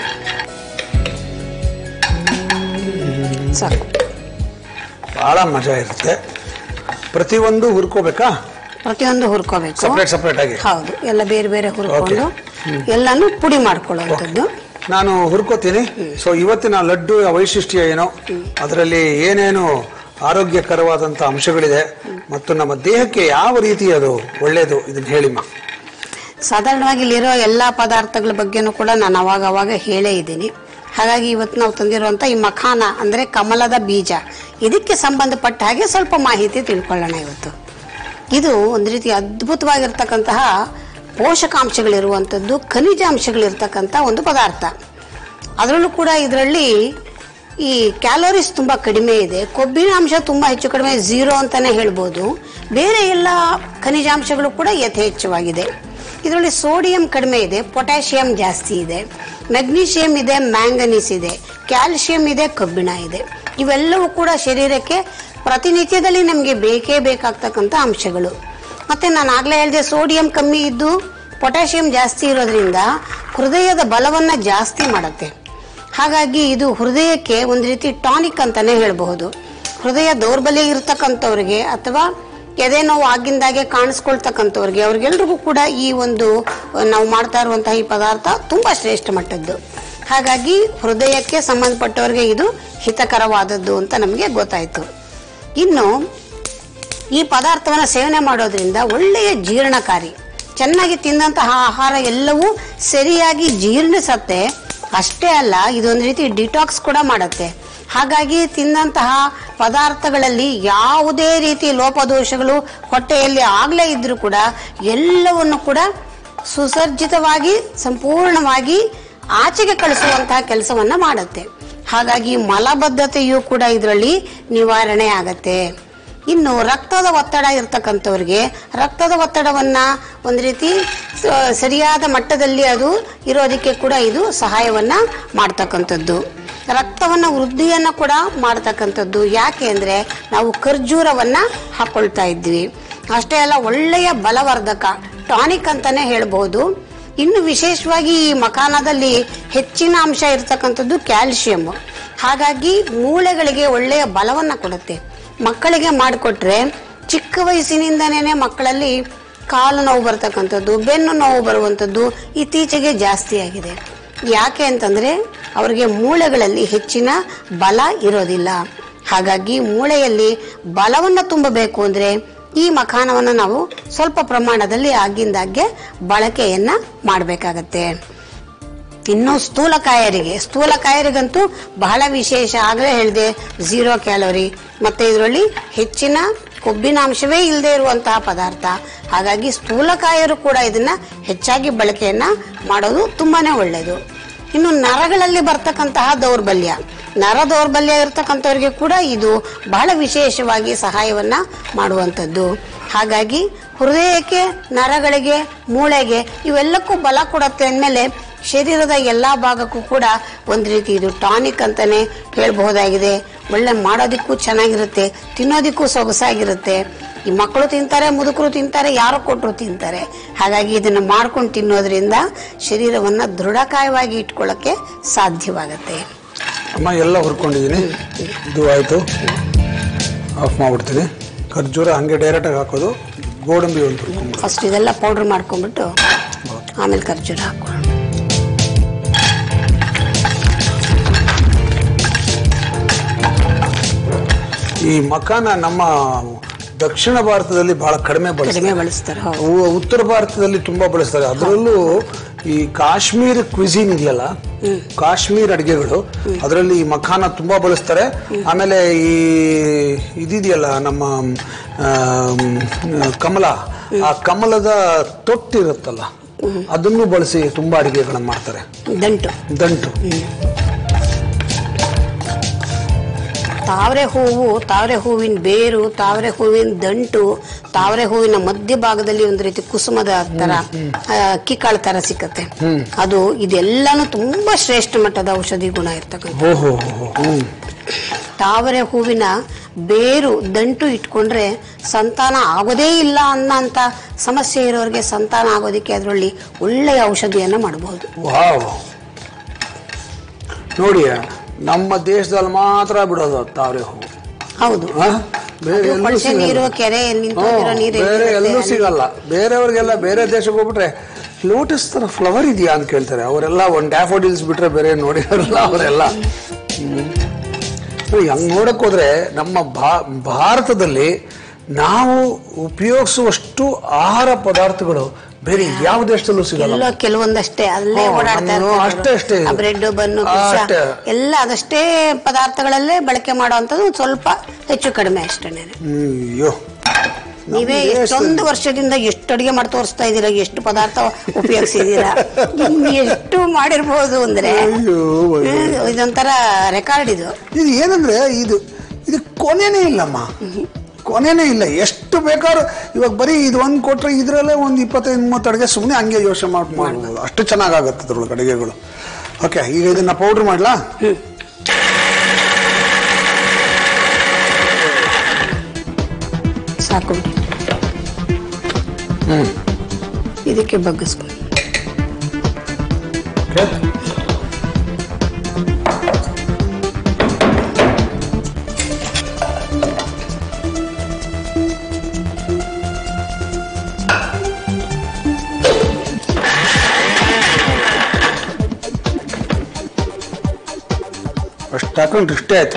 ಸಾಕು. ಬಹಳ ಮಜಾ ಇರುತ್ತೆ. ಪ್ರತಿಯೊಂದು ಹುರ್ಕೋಬೇಕಾ? ಪ್ರತಿಯೊಂದು ಹುರ್ಕೋಬೇಕು, ಸಪ್ರೇಟ್ ಸಪ್ರೇಟ್ ಆಗಿ. ಹೌದು, ಎಲ್ಲ ಬೇರೆ ಬೇರೆ ಹುರ್ಕೊಂಡು ಎಲ್ಲಾನು ಪುಡಿ ಮಾಡ್ಕೊಳ್ಳುವಂಥದ್ದು. ನಾನು ಹುರ್ಕೋತೀನಿ. ಸೊ ಇವತ್ತಿನ ಲಡ್ಡು ವೈಶಿಷ್ಟ್ಯ ಏನೋ, ಅದರಲ್ಲಿ ಏನೇನು ಆರೋಗ್ಯಕರವಾದಂತ ಅಂಶಗಳಿದೆ ಮತ್ತು ನಮ್ಮ ದೇಹಕ್ಕೆ ಯಾವ ರೀತಿ ಅದು ಒಳ್ಳೇದು, ಇದನ್ನ ಹೇಳಿಮ್ಮ. ಸಾಧಾರಣವಾಗಿ ಇಲ್ಲಿರೋ ಎಲ್ಲಾ ಪದಾರ್ಥಗಳ ಬಗ್ಗೆನೂ ಕೂಡ ನಾನು ಅವಾಗ ಅವಾಗ ಹೇಳೇ ಇದ್ದೀನಿ. ಹಾಗಾಗಿ ಇವತ್ತು ನಾವು ತಂದಿರುವಂತ ಈ ಮಖಾನ ಅಂದ್ರೆ ಕಮಲದ ಬೀಜ, ಇದಕ್ಕೆ ಸಂಬಂಧಪಟ್ಟ ಹಾಗೆ ಸ್ವಲ್ಪ ಮಾಹಿತಿ ತಿಳ್ಕೊಳ್ಳೋಣ ಇವತ್ತು. ಇದು ಒಂದು ರೀತಿ ಅದ್ಭುತವಾಗಿರ್ತಕ್ಕಂತಹ ಪೋಷಕಾಂಶಗಳಿರುವಂಥದ್ದು, ಖನಿಜಾಂಶಗಳಿರ್ತಕ್ಕಂಥ ಒಂದು ಪದಾರ್ಥ. ಅದರಲ್ಲೂ ಕೂಡ ಇದರಲ್ಲಿ ಈ ಕ್ಯಾಲೋರೀಸ್ ತುಂಬಾ ಕಡಿಮೆ ಇದೆ, ಕೊಬ್ಬಿನ ಅಂಶ ತುಂಬಾ ಹೆಚ್ಚು ಕಡಿಮೆ ಝೀರೋ ಅಂತಾನೆ ಹೇಳ್ಬೋದು. ಬೇರೆ ಎಲ್ಲ ಖನಿಜಾಂಶಗಳು ಕೂಡ ಯಥೇಚ್ಛವಾಗಿದೆ. ಇದರಲ್ಲಿ ಸೋಡಿಯಂ ಕಡಿಮೆ ಇದೆ, ಪೊಟ್ಯಾಷಿಯಂ ಜಾಸ್ತಿ ಇದೆ, ಮೆಗ್ನೀಷಿಯಂ ಇದೆ, ಮ್ಯಾಂಗನೀಸ್ ಇದೆ, ಕ್ಯಾಲ್ಸಿಯಂ ಇದೆ, ಕಬ್ಬಿಣ ಇದೆ. ಇವೆಲ್ಲವೂ ಕೂಡ ಶರೀರಕ್ಕೆ ಪ್ರತಿನಿತ್ಯದಲ್ಲಿ ನಮಗೆ ಬೇಕೇ ಬೇಕಾಗ್ತಕ್ಕಂಥ ಅಂಶಗಳು. ಮತ್ತೆ ನಾನು ಆಗ್ಲೇ ಹೇಳಿದೆ, ಸೋಡಿಯಂ ಕಮ್ಮಿ ಇದ್ದು ಪೊಟ್ಯಾಷಿಯಂ ಜಾಸ್ತಿ ಇರೋದ್ರಿಂದ ಹೃದಯದ ಬಲವನ್ನ ಜಾಸ್ತಿ ಮಾಡುತ್ತೆ. ಹಾಗಾಗಿ ಇದು ಹೃದಯಕ್ಕೆ ಒಂದು ರೀತಿ ಟಾನಿಕ್ ಅಂತಾನೆ ಹೇಳಬಹುದು. ಹೃದಯ ದೌರ್ಬಲ್ಯ ಇರತಕ್ಕಂಥವ್ರಿಗೆ ಅಥವಾ ಎದೆ ನೋವು ಆಗಿಂದಾಗೆ ಕಾಣಿಸ್ಕೊಳ್ತಕ್ಕಂಥವ್ರಿಗೆ, ಅವ್ರಿಗೆಲ್ರಿಗೂ ಕೂಡ ಈ ಒಂದು ನಾವು ಮಾಡ್ತಾ ಇರುವಂತಹ ಈ ಪದಾರ್ಥ ತುಂಬಾ ಶ್ರೇಷ್ಠ ಮಟ್ಟದ್ದು. ಹಾಗಾಗಿ ಹೃದಯಕ್ಕೆ ಸಂಬಂಧಪಟ್ಟವ್ರಿಗೆ ಇದು ಹಿತಕರವಾದದ್ದು ಅಂತ ನಮಗೆ ಗೊತ್ತಾಯ್ತು. ಇನ್ನು ಈ ಪದಾರ್ಥವನ್ನ ಸೇವನೆ ಮಾಡೋದ್ರಿಂದ ಒಳ್ಳೆಯ ಜೀರ್ಣಕಾರಿ, ಚೆನ್ನಾಗಿ ತಿಂದಂತಹ ಆಹಾರ ಎಲ್ಲವೂ ಸರಿಯಾಗಿ ಜೀರ್ಣಿಸತ್ತೆ. ಅಷ್ಟೇ ಅಲ್ಲ, ಇದೊಂದು ರೀತಿ ಡಿಟಾಕ್ಸ್ ಕೂಡ ಮಾಡುತ್ತೆ. ಹಾಗಾಗಿ ತಿಂದಂತಹ ಪದಾರ್ಥಗಳಲ್ಲಿ ಯಾವುದೇ ರೀತಿ ಲೋಪದೋಷಗಳು ಹೊಟ್ಟೆಯಲ್ಲಿ ಆಗ್ಲೇ ಇದ್ರೂ ಕೂಡ ಎಲ್ಲವನ್ನು ಕೂಡ ಸುಸರ್ಜಿತವಾಗಿ ಸಂಪೂರ್ಣವಾಗಿ ಆಚೆಗೆ ಕಳಿಸುವಂತಹ ಕೆಲಸವನ್ನ ಮಾಡುತ್ತೆ. ಹಾಗಾಗಿ ಮಲಬದ್ಧತೆಯೂ ಕೂಡ ಇದರಲ್ಲಿ ನಿವಾರಣೆ ಆಗತ್ತೆ. ಇನ್ನು ರಕ್ತದ ಒತ್ತಡ ಇರ್ತಕ್ಕಂಥವ್ರಿಗೆ ರಕ್ತದ ಒತ್ತಡವನ್ನ ಒಂದು ರೀತಿ ಸರಿಯಾದ ಮಟ್ಟದಲ್ಲಿ ಅದು ಇರೋದಕ್ಕೆ ಕೂಡ ಇದು ಸಹಾಯವನ್ನ ಮಾಡ್ತಕ್ಕಂಥದ್ದು. ರಕ್ತವನ್ನ ವೃದ್ಧಿಯನ್ನ ಕೂಡ ಮಾಡ್ತಕ್ಕಂಥದ್ದು. ಯಾಕೆ ಅಂದ್ರೆ ನಾವು ಖರ್ಜೂರವನ್ನ ಹಾಕೊಳ್ತಾ ಇದ್ವಿ. ಅಷ್ಟೇ ಅಲ್ಲ, ಒಳ್ಳೆಯ ಬಲವರ್ಧಕ, ಟಾನಿಕ್ ಅಂತಾನೆ ಹೇಳ್ಬಹುದು. ಇನ್ನು ವಿಶೇಷವಾಗಿ ಈ ಮಖಾನದಲ್ಲಿ ಹೆಚ್ಚಿನ ಅಂಶ ಇರ್ತಕ್ಕಂಥದ್ದು ಕ್ಯಾಲ್ಸಿಯಂ. ಹಾಗಾಗಿ ಮೂಳೆಗಳಿಗೆ ಒಳ್ಳೆಯ ಬಲವನ್ನ ಕೊಡುತ್ತೆ. ಮಕ್ಕಳಿಗೆ ಮಾಡಿಕೊಟ್ರೆ ಚಿಕ್ಕ ವಯಸ್ಸಿನಿಂದನೇ ಮಕ್ಕಳಲ್ಲಿ ಕಾಲು ನೋವು ಬರ್ತಕ್ಕಂಥದ್ದು, ಬೆನ್ನು ನೋವು ಬರುವಂಥದ್ದು ಇತ್ತೀಚೆಗೆ ಜಾಸ್ತಿ ಆಗಿದೆ. ಯಾಕೆ ಅಂತಂದ್ರೆ ಅವರಿಗೆ ಮೂಳೆಗಳಲ್ಲಿ ಹೆಚ್ಚಿನ ಬಲ ಇರೋದಿಲ್ಲ. ಹಾಗಾಗಿ ಮೂಳೆಯಲ್ಲಿ ಬಲವನ್ನ ತುಂಬಬೇಕು ಅಂದ್ರೆ ಈ ಮಖಾನವನ್ನು ನಾವು ಸ್ವಲ್ಪ ಪ್ರಮಾಣದಲ್ಲಿ ಆಗಿಂದಾಗ್ಗೆ ಬಳಕೆಯನ್ನ ಮಾಡಬೇಕಾಗತ್ತೆ. ಇನ್ನು ಸ್ಥೂಲಕಾಯರಿಗೆ ಸ್ಥೂಲಕಾಯರಿಗಂತೂ ಬಹಳ ವಿಶೇಷ. ಆಗಲೇ ಹೇಳಿದೆ, ಝೀರೋ ಕ್ಯಾಲೋರಿ, ಮತ್ತೆ ಇದರಲ್ಲಿ ಹೆಚ್ಚಿನ ಕೊಬ್ಬಿನ ಅಂಶವೇ ಇಲ್ಲದೆ ಇರುವಂತಹ ಪದಾರ್ಥ. ಹಾಗಾಗಿ ಸ್ಥೂಲಕಾಯರು ಕೂಡ ಇದನ್ನ ಹೆಚ್ಚಾಗಿ ಬಳಕೆಯನ್ನ ಮಾಡೋದು ತುಂಬಾನೇ ಒಳ್ಳೆಯದು. ಇನ್ನು ನರಗಳಲ್ಲಿ ಬರ್ತಕ್ಕಂತಹ ದೌರ್ಬಲ್ಯ, ನರ ದೌರ್ಬಲ್ಯ ಇರ್ತಕ್ಕಂಥವ್ರಿಗೆ ಕೂಡ ಇದು ಬಹಳ ವಿಶೇಷವಾಗಿ ಸಹಾಯವನ್ನ ಮಾಡುವಂಥದ್ದು. ಹಾಗಾಗಿ ಹೃದಯಕ್ಕೆ, ನರಗಳಿಗೆ, ಮೂಳೆಗೆ ಇವೆಲ್ಲಕ್ಕೂ ಬಲ ಕೊಡುತ್ತೆ ಅಂದಮೇಲೆ ಶರೀರದ ಎಲ್ಲಾ ಭಾಗಕ್ಕೂ ಕೂಡ ಒಂದು ರೀತಿ ಇದು ಟಾನಿಕ್ ಅಂತಾನೆ ಹೇಳ್ಬಹುದಾಗಿದೆ. ಒಳ್ಳೆ ಮಾಡೋದಿಕ್ಕೂ ಚೆನ್ನಾಗಿರುತ್ತೆ, ತಿನ್ನೋದಿಕ್ಕೂ ಸೊಗಸಾಗಿರುತ್ತೆ. ಈ ಮಕ್ಕಳು ತಿಂತಾರೆ, ಮುದುಕರು ತಿಂತಾರೆ, ಯಾರೋ ಕೊಟ್ಟರು ತಿಂತಾರೆ. ಹಾಗಾಗಿ ಇದನ್ನು ಮಾಡ್ಕೊಂಡು ತಿನ್ನೋದ್ರಿಂದ ಶರೀರವನ್ನ ದೃಢಕಾಯವಾಗಿ ಇಟ್ಕೊಳ್ಳೋಕೆ ಸಾಧ್ಯವಾಗತ್ತೆ. ಅಮ್ಮ ಎಲ್ಲ ಹುರ್ಕೊಂಡಿದ್ದೀನಿ, ಇದು ಆಯ್ತು, ಆಫ್ ಮಾಡ್ಬಿಡ್ತೀನಿ. ಖರ್ಜೂರ ಹಂಗೆ ಡೈರೆಕ್ಟ್ ಆಗಿ ಹಾಕೋದು, ಗೋಡಂಬಿ ಒಂದು ಫಸ್ಟ್ ಇದೆಲ್ಲ ಪೌಡರ್ ಮಾಡ್ಕೊಂಡ್ಬಿಟ್ಟು ಆಮೇಲೆ ಖರ್ಜೂರ ಹಾಕೊಳ್ಳೋಣ. ಈ ಮಖಾನ ನಮ್ಮ ದಕ್ಷಿಣ ಭಾರತದಲ್ಲಿ ಬಹಳ ಕಡಿಮೆ ಕಡಿಮೆ ಬಳಸ್ತಾರೆ. ಉತ್ತರ ಭಾರತದಲ್ಲಿ ತುಂಬಾ ಬಳಸ್ತಾರೆ. ಅದರಲ್ಲೂ ಈ ಕಾಶ್ಮೀರ್ ಕ್ವಿಸಿನ್ ಇದೆಯಲ್ಲ, ಕಾಶ್ಮೀರ್ ಅಡಿಗೆಗಳು, ಅದರಲ್ಲಿ ಈ ಮಖಾನ ತುಂಬಾ ಬಳಸ್ತಾರೆ. ಆಮೇಲೆ ಈ ಇದಿದೆಯಲ್ಲ ನಮ್ಮ ಕಮಲ, ಆ ಕಮಲದ ತೊಟ್ಟಿರುತ್ತಲ್ಲ ಅದನ್ನು ಬಳಸಿ ತುಂಬಾ ಅಡಿಗೆಗಳನ್ನ ಮಾಡ್ತಾರೆ. ದಂಟು ದಂಟು ತಾವರೆ ಹೂವು, ತಾವರೆ ಹೂವಿನ ಬೇರು, ತಾವರೆ ಹೂವಿನ ದಂಟು, ತಾವರೆ ಹೂವಿನ ಮಧ್ಯ ಭಾಗದಲ್ಲಿ ಒಂದು ರೀತಿ ಕುಸುಮದ ತರ ಅಕ್ಕಿಕಾಳು ತರ ಸಿಕ್ಕತ್ತೆ. ಅದು ಇದೆಲ್ಲಾನು ತುಂಬಾ ಶ್ರೇಷ್ಠ ಮಟ್ಟದ ಔಷಧಿ ಗುಣ ಇರ್ತಕ್ಕಂಥ. ತಾವರೆ ಹೂವಿನ ಬೇರು ದಂಟು ಇಟ್ಕೊಂಡ್ರೆ ಸಂತಾನ ಆಗೋದೇ ಇಲ್ಲ ಅನ್ನೋಂಥ ಸಮಸ್ಯೆ ಇರೋರಿಗೆ ಸಂತಾನ ಆಗೋದಕ್ಕೆ ಅದರಲ್ಲಿ ಒಳ್ಳೆಯ ಔಷಧಿಯನ್ನ ಮಾಡಬಹುದು. ನೋಡಿ, ನಮ್ಮ ದೇಶದಲ್ಲಿ ಮಾತ್ರ ಬಿಡೋದು ತಾವರೆ ಹೂವು. ಹೌದು, ನೀರು ಕೆರೆ ಬೇರೆ ಎಲ್ಲೂ ಸಿಗಲ್ಲ. ಬೇರೆಯವ್ರಿಗೆಲ್ಲ ಬೇರೆ ದೇಶಕ್ಕೆ ಹೋಗ್ಬಿಟ್ರೆ ಲೋಟಸ್ ತರ ಫ್ಲವರ್ ಇದೆಯಾ ಅಂತ ಕೇಳ್ತಾರೆ. ಅವರೆಲ್ಲ ಒಂದ್ ಡ್ಯಾಫೋಡಿಲ್ಸ್ ಬಿಟ್ರೆ ಬೇರೆ ನೋಡಿರಲ್ಲ ಅವರೆಲ್ಲ. ಹಂಗ್ ನೋಡಕ್ ಹೋದ್ರೆ ನಮ್ಮ ಭಾರತದಲ್ಲಿ ನಾವು ಉಪಯೋಗಿಸುವಷ್ಟು ಆಹಾರ ಪದಾರ್ಥಗಳು ಬೇರೆ ಯಾವ ದೇಶದಲ್ಲೂ ಸಿಗಲ್ಲ. ಕೆಲವೊಂದಷ್ಟೇ ಅಲ್ಲೇ ಅಷ್ಟೇ ಅಷ್ಟೇ ಬ್ರೆಡ್ ಬನ್ನು ಎಲ್ಲ ಅದಷ್ಟೇ ಪದಾರ್ಥಗಳಲ್ಲೇ ಬಳಕೆ ಮಾಡುವಂಥದ್ದು ಸ್ವಲ್ಪ ಹೆಚ್ಚು ಕಡಿಮೆ ಅಷ್ಟೇ. ಅಯ್ಯೋ, ನೀವೇ ಎಷ್ಟೊಂದು ವರ್ಷದಿಂದ ಎಷ್ಟು ಅಡಿಗೆ ಮಾಡಿ ತೋರಿಸ್ತಾ ಇದ್ದೀರಾ, ಎಷ್ಟು ಪದಾರ್ಥ ಉಪಯೋಗಿಸಿದೀರಾ, ಎಷ್ಟು ಮಾಡಿರ್ಬೋದು ಅಂದ್ರೆ ಇದೊಂಥರ ರೆಕಾರ್ಡ್. ಇದು ಇದು ಏನಂದ್ರೆ ಇದು ಇದು ಕೊನೆನೇ ಇಲ್ಲಮ್ಮ, ಕೊನೆನೇ ಇಲ್ಲ. ಎಷ್ಟು ಬೇಕಾದ್ರೂ ಇವಾಗ ಬರೀ ಇದು ಒಂದ್ ಕೊಟ್ರೆ ಇದ್ರಲ್ಲೇ ಒಂದ್ ಇಪ್ಪತ್ತೈದು ಮೂವತ್ತು ಅಡಿಗೆ ಸುಮ್ಮನೆ ಹಂಗೆ ಯೋಚನೆ ಮಾಡಿ ಮಾಡ್ಬೋದು. ಅಷ್ಟು ಚೆನ್ನಾಗಾಗತ್ತೆ ಅದ್ರೊಳಗೆ ಅಡಿಗೆಗಳು. ಓಕೆ, ಈಗ ಇದನ್ನ ಪೌಡರ್ ಮಾಡ್ಲಾ? ಸಾಕು, ಹ್ಮ್ ಇದಕ್ಕೆ ಬಗ್ಗಿಸ್ಕೊಂಡು ಅಷ್ಟು ಹಾಕೊಂಡ್ರೆ ಇಷ್ಟೇ ಆಯ್ತು.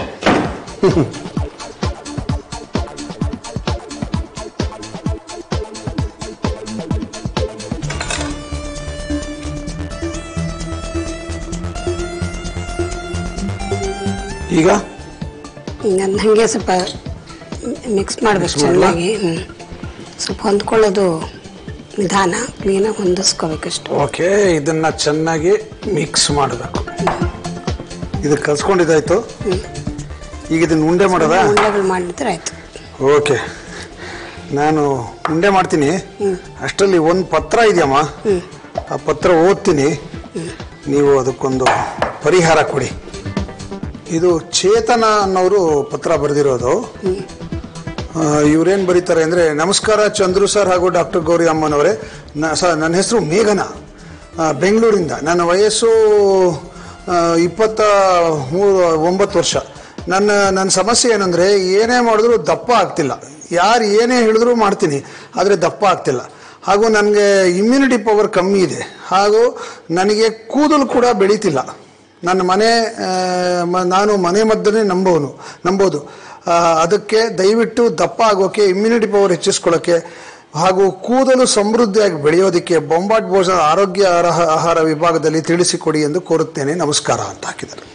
ಈಗ ಹಂಗೆ ಸ್ವಲ್ಪ ಮಿಕ್ಸ್ ಮಾಡ್ಬೇಕು ಚೆನ್ನಾಗಿ. ಸ್ವಲ್ಪ ಹೊಂದ್ಕೊಳ್ಳೋದು ನಿಧಾನ, ಕ್ಲೀನಾಗಿ ಹೊಂದಿಸ್ಕೋಬೇಕಷ್ಟು. ಓಕೆ, ಇದನ್ನ ಚೆನ್ನಾಗಿ ಮಿಕ್ಸ್ ಮಾಡಬೇಕು. ಇದು ಕಲ್ಸ್ಕೊಂಡಿದ್ದಾಯ್ತು. ಈಗ ಇದನ್ನ ಉಂಡೆ ಮಾಡೋದಾ? ಉಂಡೆಗಳು ಮಾಡಿದ್ರೆ ಆಯ್ತು. ಓಕೆ, ನಾನು ಉಂಡೆ ಮಾಡ್ತೀನಿ. ಅಷ್ಟರಲ್ಲಿ ಒಂದು ಪತ್ರ ಇದೆಯಮ್ಮ, ಆ ಪತ್ರ ಓದ್ತೀನಿ, ನೀವು ಅದಕ್ಕೊಂದು ಪರಿಹಾರ ಕೊಡಿ. ಇದು ಚೇತನ ಅನ್ನೋರು ಪತ್ರ ಬರೆದಿರೋದು. ಇವ್ರೇನು ಬರೀತಾರೆ ಅಂದರೆ, ನಮಸ್ಕಾರ ಚಂದ್ರು ಸರ್ ಹಾಗೂ ಡಾಕ್ಟರ್ ಗೌರಿ ಅಮ್ಮನವರೇ. ಸರ್, ನನ್ನ ಹೆಸರು ಮೇಘನಾ, ಬೆಂಗಳೂರಿಂದ. ನನ್ನ ವಯಸ್ಸು ಇಪ್ಪತ್ತ ಮೂರು ಒಂಬತ್ತು ವರ್ಷ. ನನ್ನ ನನ್ನ ಸಮಸ್ಯೆ ಏನಂದರೆ, ಏನೇ ಮಾಡಿದ್ರು ದಪ್ಪ ಆಗ್ತಿಲ್ಲ. ಯಾರು ಏನೇ ಹೇಳಿದ್ರು ಮಾಡ್ತೀನಿ, ಆದರೆ ದಪ್ಪ ಆಗ್ತಿಲ್ಲ. ಹಾಗೂ ನನಗೆ ಇಮ್ಯುನಿಟಿ ಪವರ್ ಕಮ್ಮಿ ಇದೆ. ಹಾಗೂ ನನಗೆ ಕೂದಲು ಕೂಡ ಬೆಳೀತಿಲ್ಲ. ನನ್ನ ಮನೆ ನಾನು ಮನೆ ಮದ್ದನ್ನೇ ನಂಬೋನು ನಂಬೋದು ಅದಕ್ಕೆ ದಯವಿಟ್ಟು ದಪ್ಪ ಆಗೋಕ್ಕೆ, ಇಮ್ಯುನಿಟಿ ಪವರ್ ಹೆಚ್ಚಿಸ್ಕೊಳ್ಳೋಕ್ಕೆ ಹಾಗೂ ಕೂದಲು ಸಮೃದ್ಧಿಯಾಗಿ ಬೆಳೆಯೋದಕ್ಕೆ ಬೊಂಬಾಟ್ ಭೋಜನ ಆರೋಗ್ಯ ಆಹಾರ ವಿಭಾಗದಲ್ಲಿ ತಿಳಿಸಿಕೊಡಿ ಎಂದು ಕೋರುತ್ತೇನೆ. ನಮಸ್ಕಾರ ಅಂತ ಹಾಕಿದ್ದಾರೆ.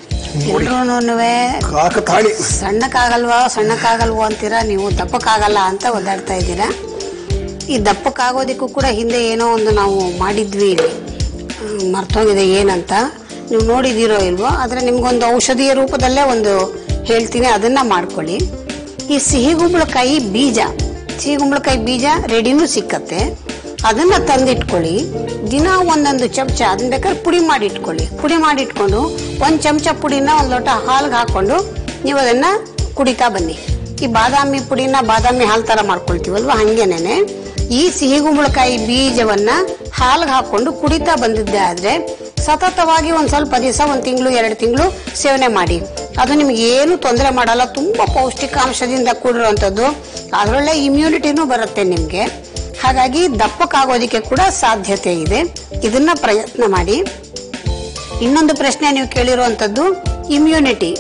ತಾಳಿ ಸಣ್ಣಕ್ಕಾಗಲ್ವಾ ಸಣ್ಣಕ್ಕಾಗಲ್ವೋ ಅಂತೀರಾ ನೀವು, ದಪ್ಪಕ್ಕಾಗಲ್ಲ ಅಂತ ಒದ್ದಾಡ್ತಾ ಇದ್ದೀರಾ. ಈ ದಪ್ಪಕ್ಕಾಗೋದಕ್ಕೂ ಕೂಡ ಹಿಂದೆ ಏನೋ ಒಂದು ನಾವು ಮಾಡಿದ್ವಿ, ಮರ್ತೋಗಿದೆ ಏನಂತ. ನೀವು ನೋಡಿದಿರೋ ಇಲ್ವೋ, ಆದರೆ ನಿಮ್ಗೊಂದು ಔಷಧಿಯ ರೂಪದಲ್ಲೇ ಒಂದು ಹೇಳ್ತೀನಿ, ಅದನ್ನ ಮಾಡ್ಕೊಳ್ಳಿ. ಈ ಸಿಹಿಗುಂಬಳಕಾಯಿ ಬೀಜ, ಸಿಹಿಗುಂಬಳಕಾಯಿ ಬೀಜ ರೆಡಿನೂ ಸಿಕ್ಕತ್ತೆ. ಅದನ್ನ ತಂದಿಟ್ಕೊಳ್ಳಿ. ದಿನ ಒಂದೊಂದು ಚಮಚ ಅದನ್ನ ಬೇಕಾದ್ರೆ ಪುಡಿ ಮಾಡಿ ಇಟ್ಕೊಳ್ಳಿ. ಪುಡಿ ಮಾಡಿ ಇಟ್ಕೊಂಡು ಒಂದು ಚಮಚ ಪುಡಿನ ಒಂದು ಲೋಟ ಹಾಲ್ಗೆ ಹಾಕೊಂಡು ನೀವು ಅದನ್ನ ಕುಡಿತಾ ಬನ್ನಿ. ಈ ಬಾದಾಮಿ ಪುಡಿನ ಬಾದಾಮಿ ಹಾಲು ತರ ಮಾಡ್ಕೊಳ್ತೀವಲ್ವ, ಹಂಗೇನೆ ಈ ಸಿಹಿಗುಂಬಳಕಾಯಿ ಬೀಜವನ್ನ ಹಾಲ್ಗೆ ಹಾಕೊಂಡು ಕುಡಿತಾ ಬಂದಿದ್ದೆ ಆದ್ರೆ ಸತತವಾಗಿ ಒಂದ್ ಸ್ವಲ್ಪ ದಿವಸ, ಒಂದ್ ತಿಂಗಳು ಎರಡು ತಿಂಗಳು ಸೇವನೆ ಮಾಡಿ. ಅದು ನಿಮ್ಗೆ ಏನು ತೊಂದರೆ ಮಾಡಲ್ಲ. ತುಂಬಾ ಪೌಷ್ಟಿಕಾಂಶದಿಂದ ಕೂಡಿರುವಂತದ್ದು, ಅದರೊಳ್ಳೆ ಇಮ್ಯುನಿಟಿನೂ ಬರುತ್ತೆ ನಿಮ್ಗೆ. ಹಾಗಾಗಿ ದಪ್ಪಕ್ಕಾಗೋದಿಕ್ಕೆ ಕೂಡ ಸಾಧ್ಯತೆ ಇದೆ. ಇದನ್ನ ಪ್ರಯತ್ನ ಮಾಡಿ. ಇನ್ನೊಂದು ಪ್ರಶ್ನೆ ನೀವು ಕೇಳಿರುವಂತದ್ದು ಇಮ್ಯುನಿಟಿ.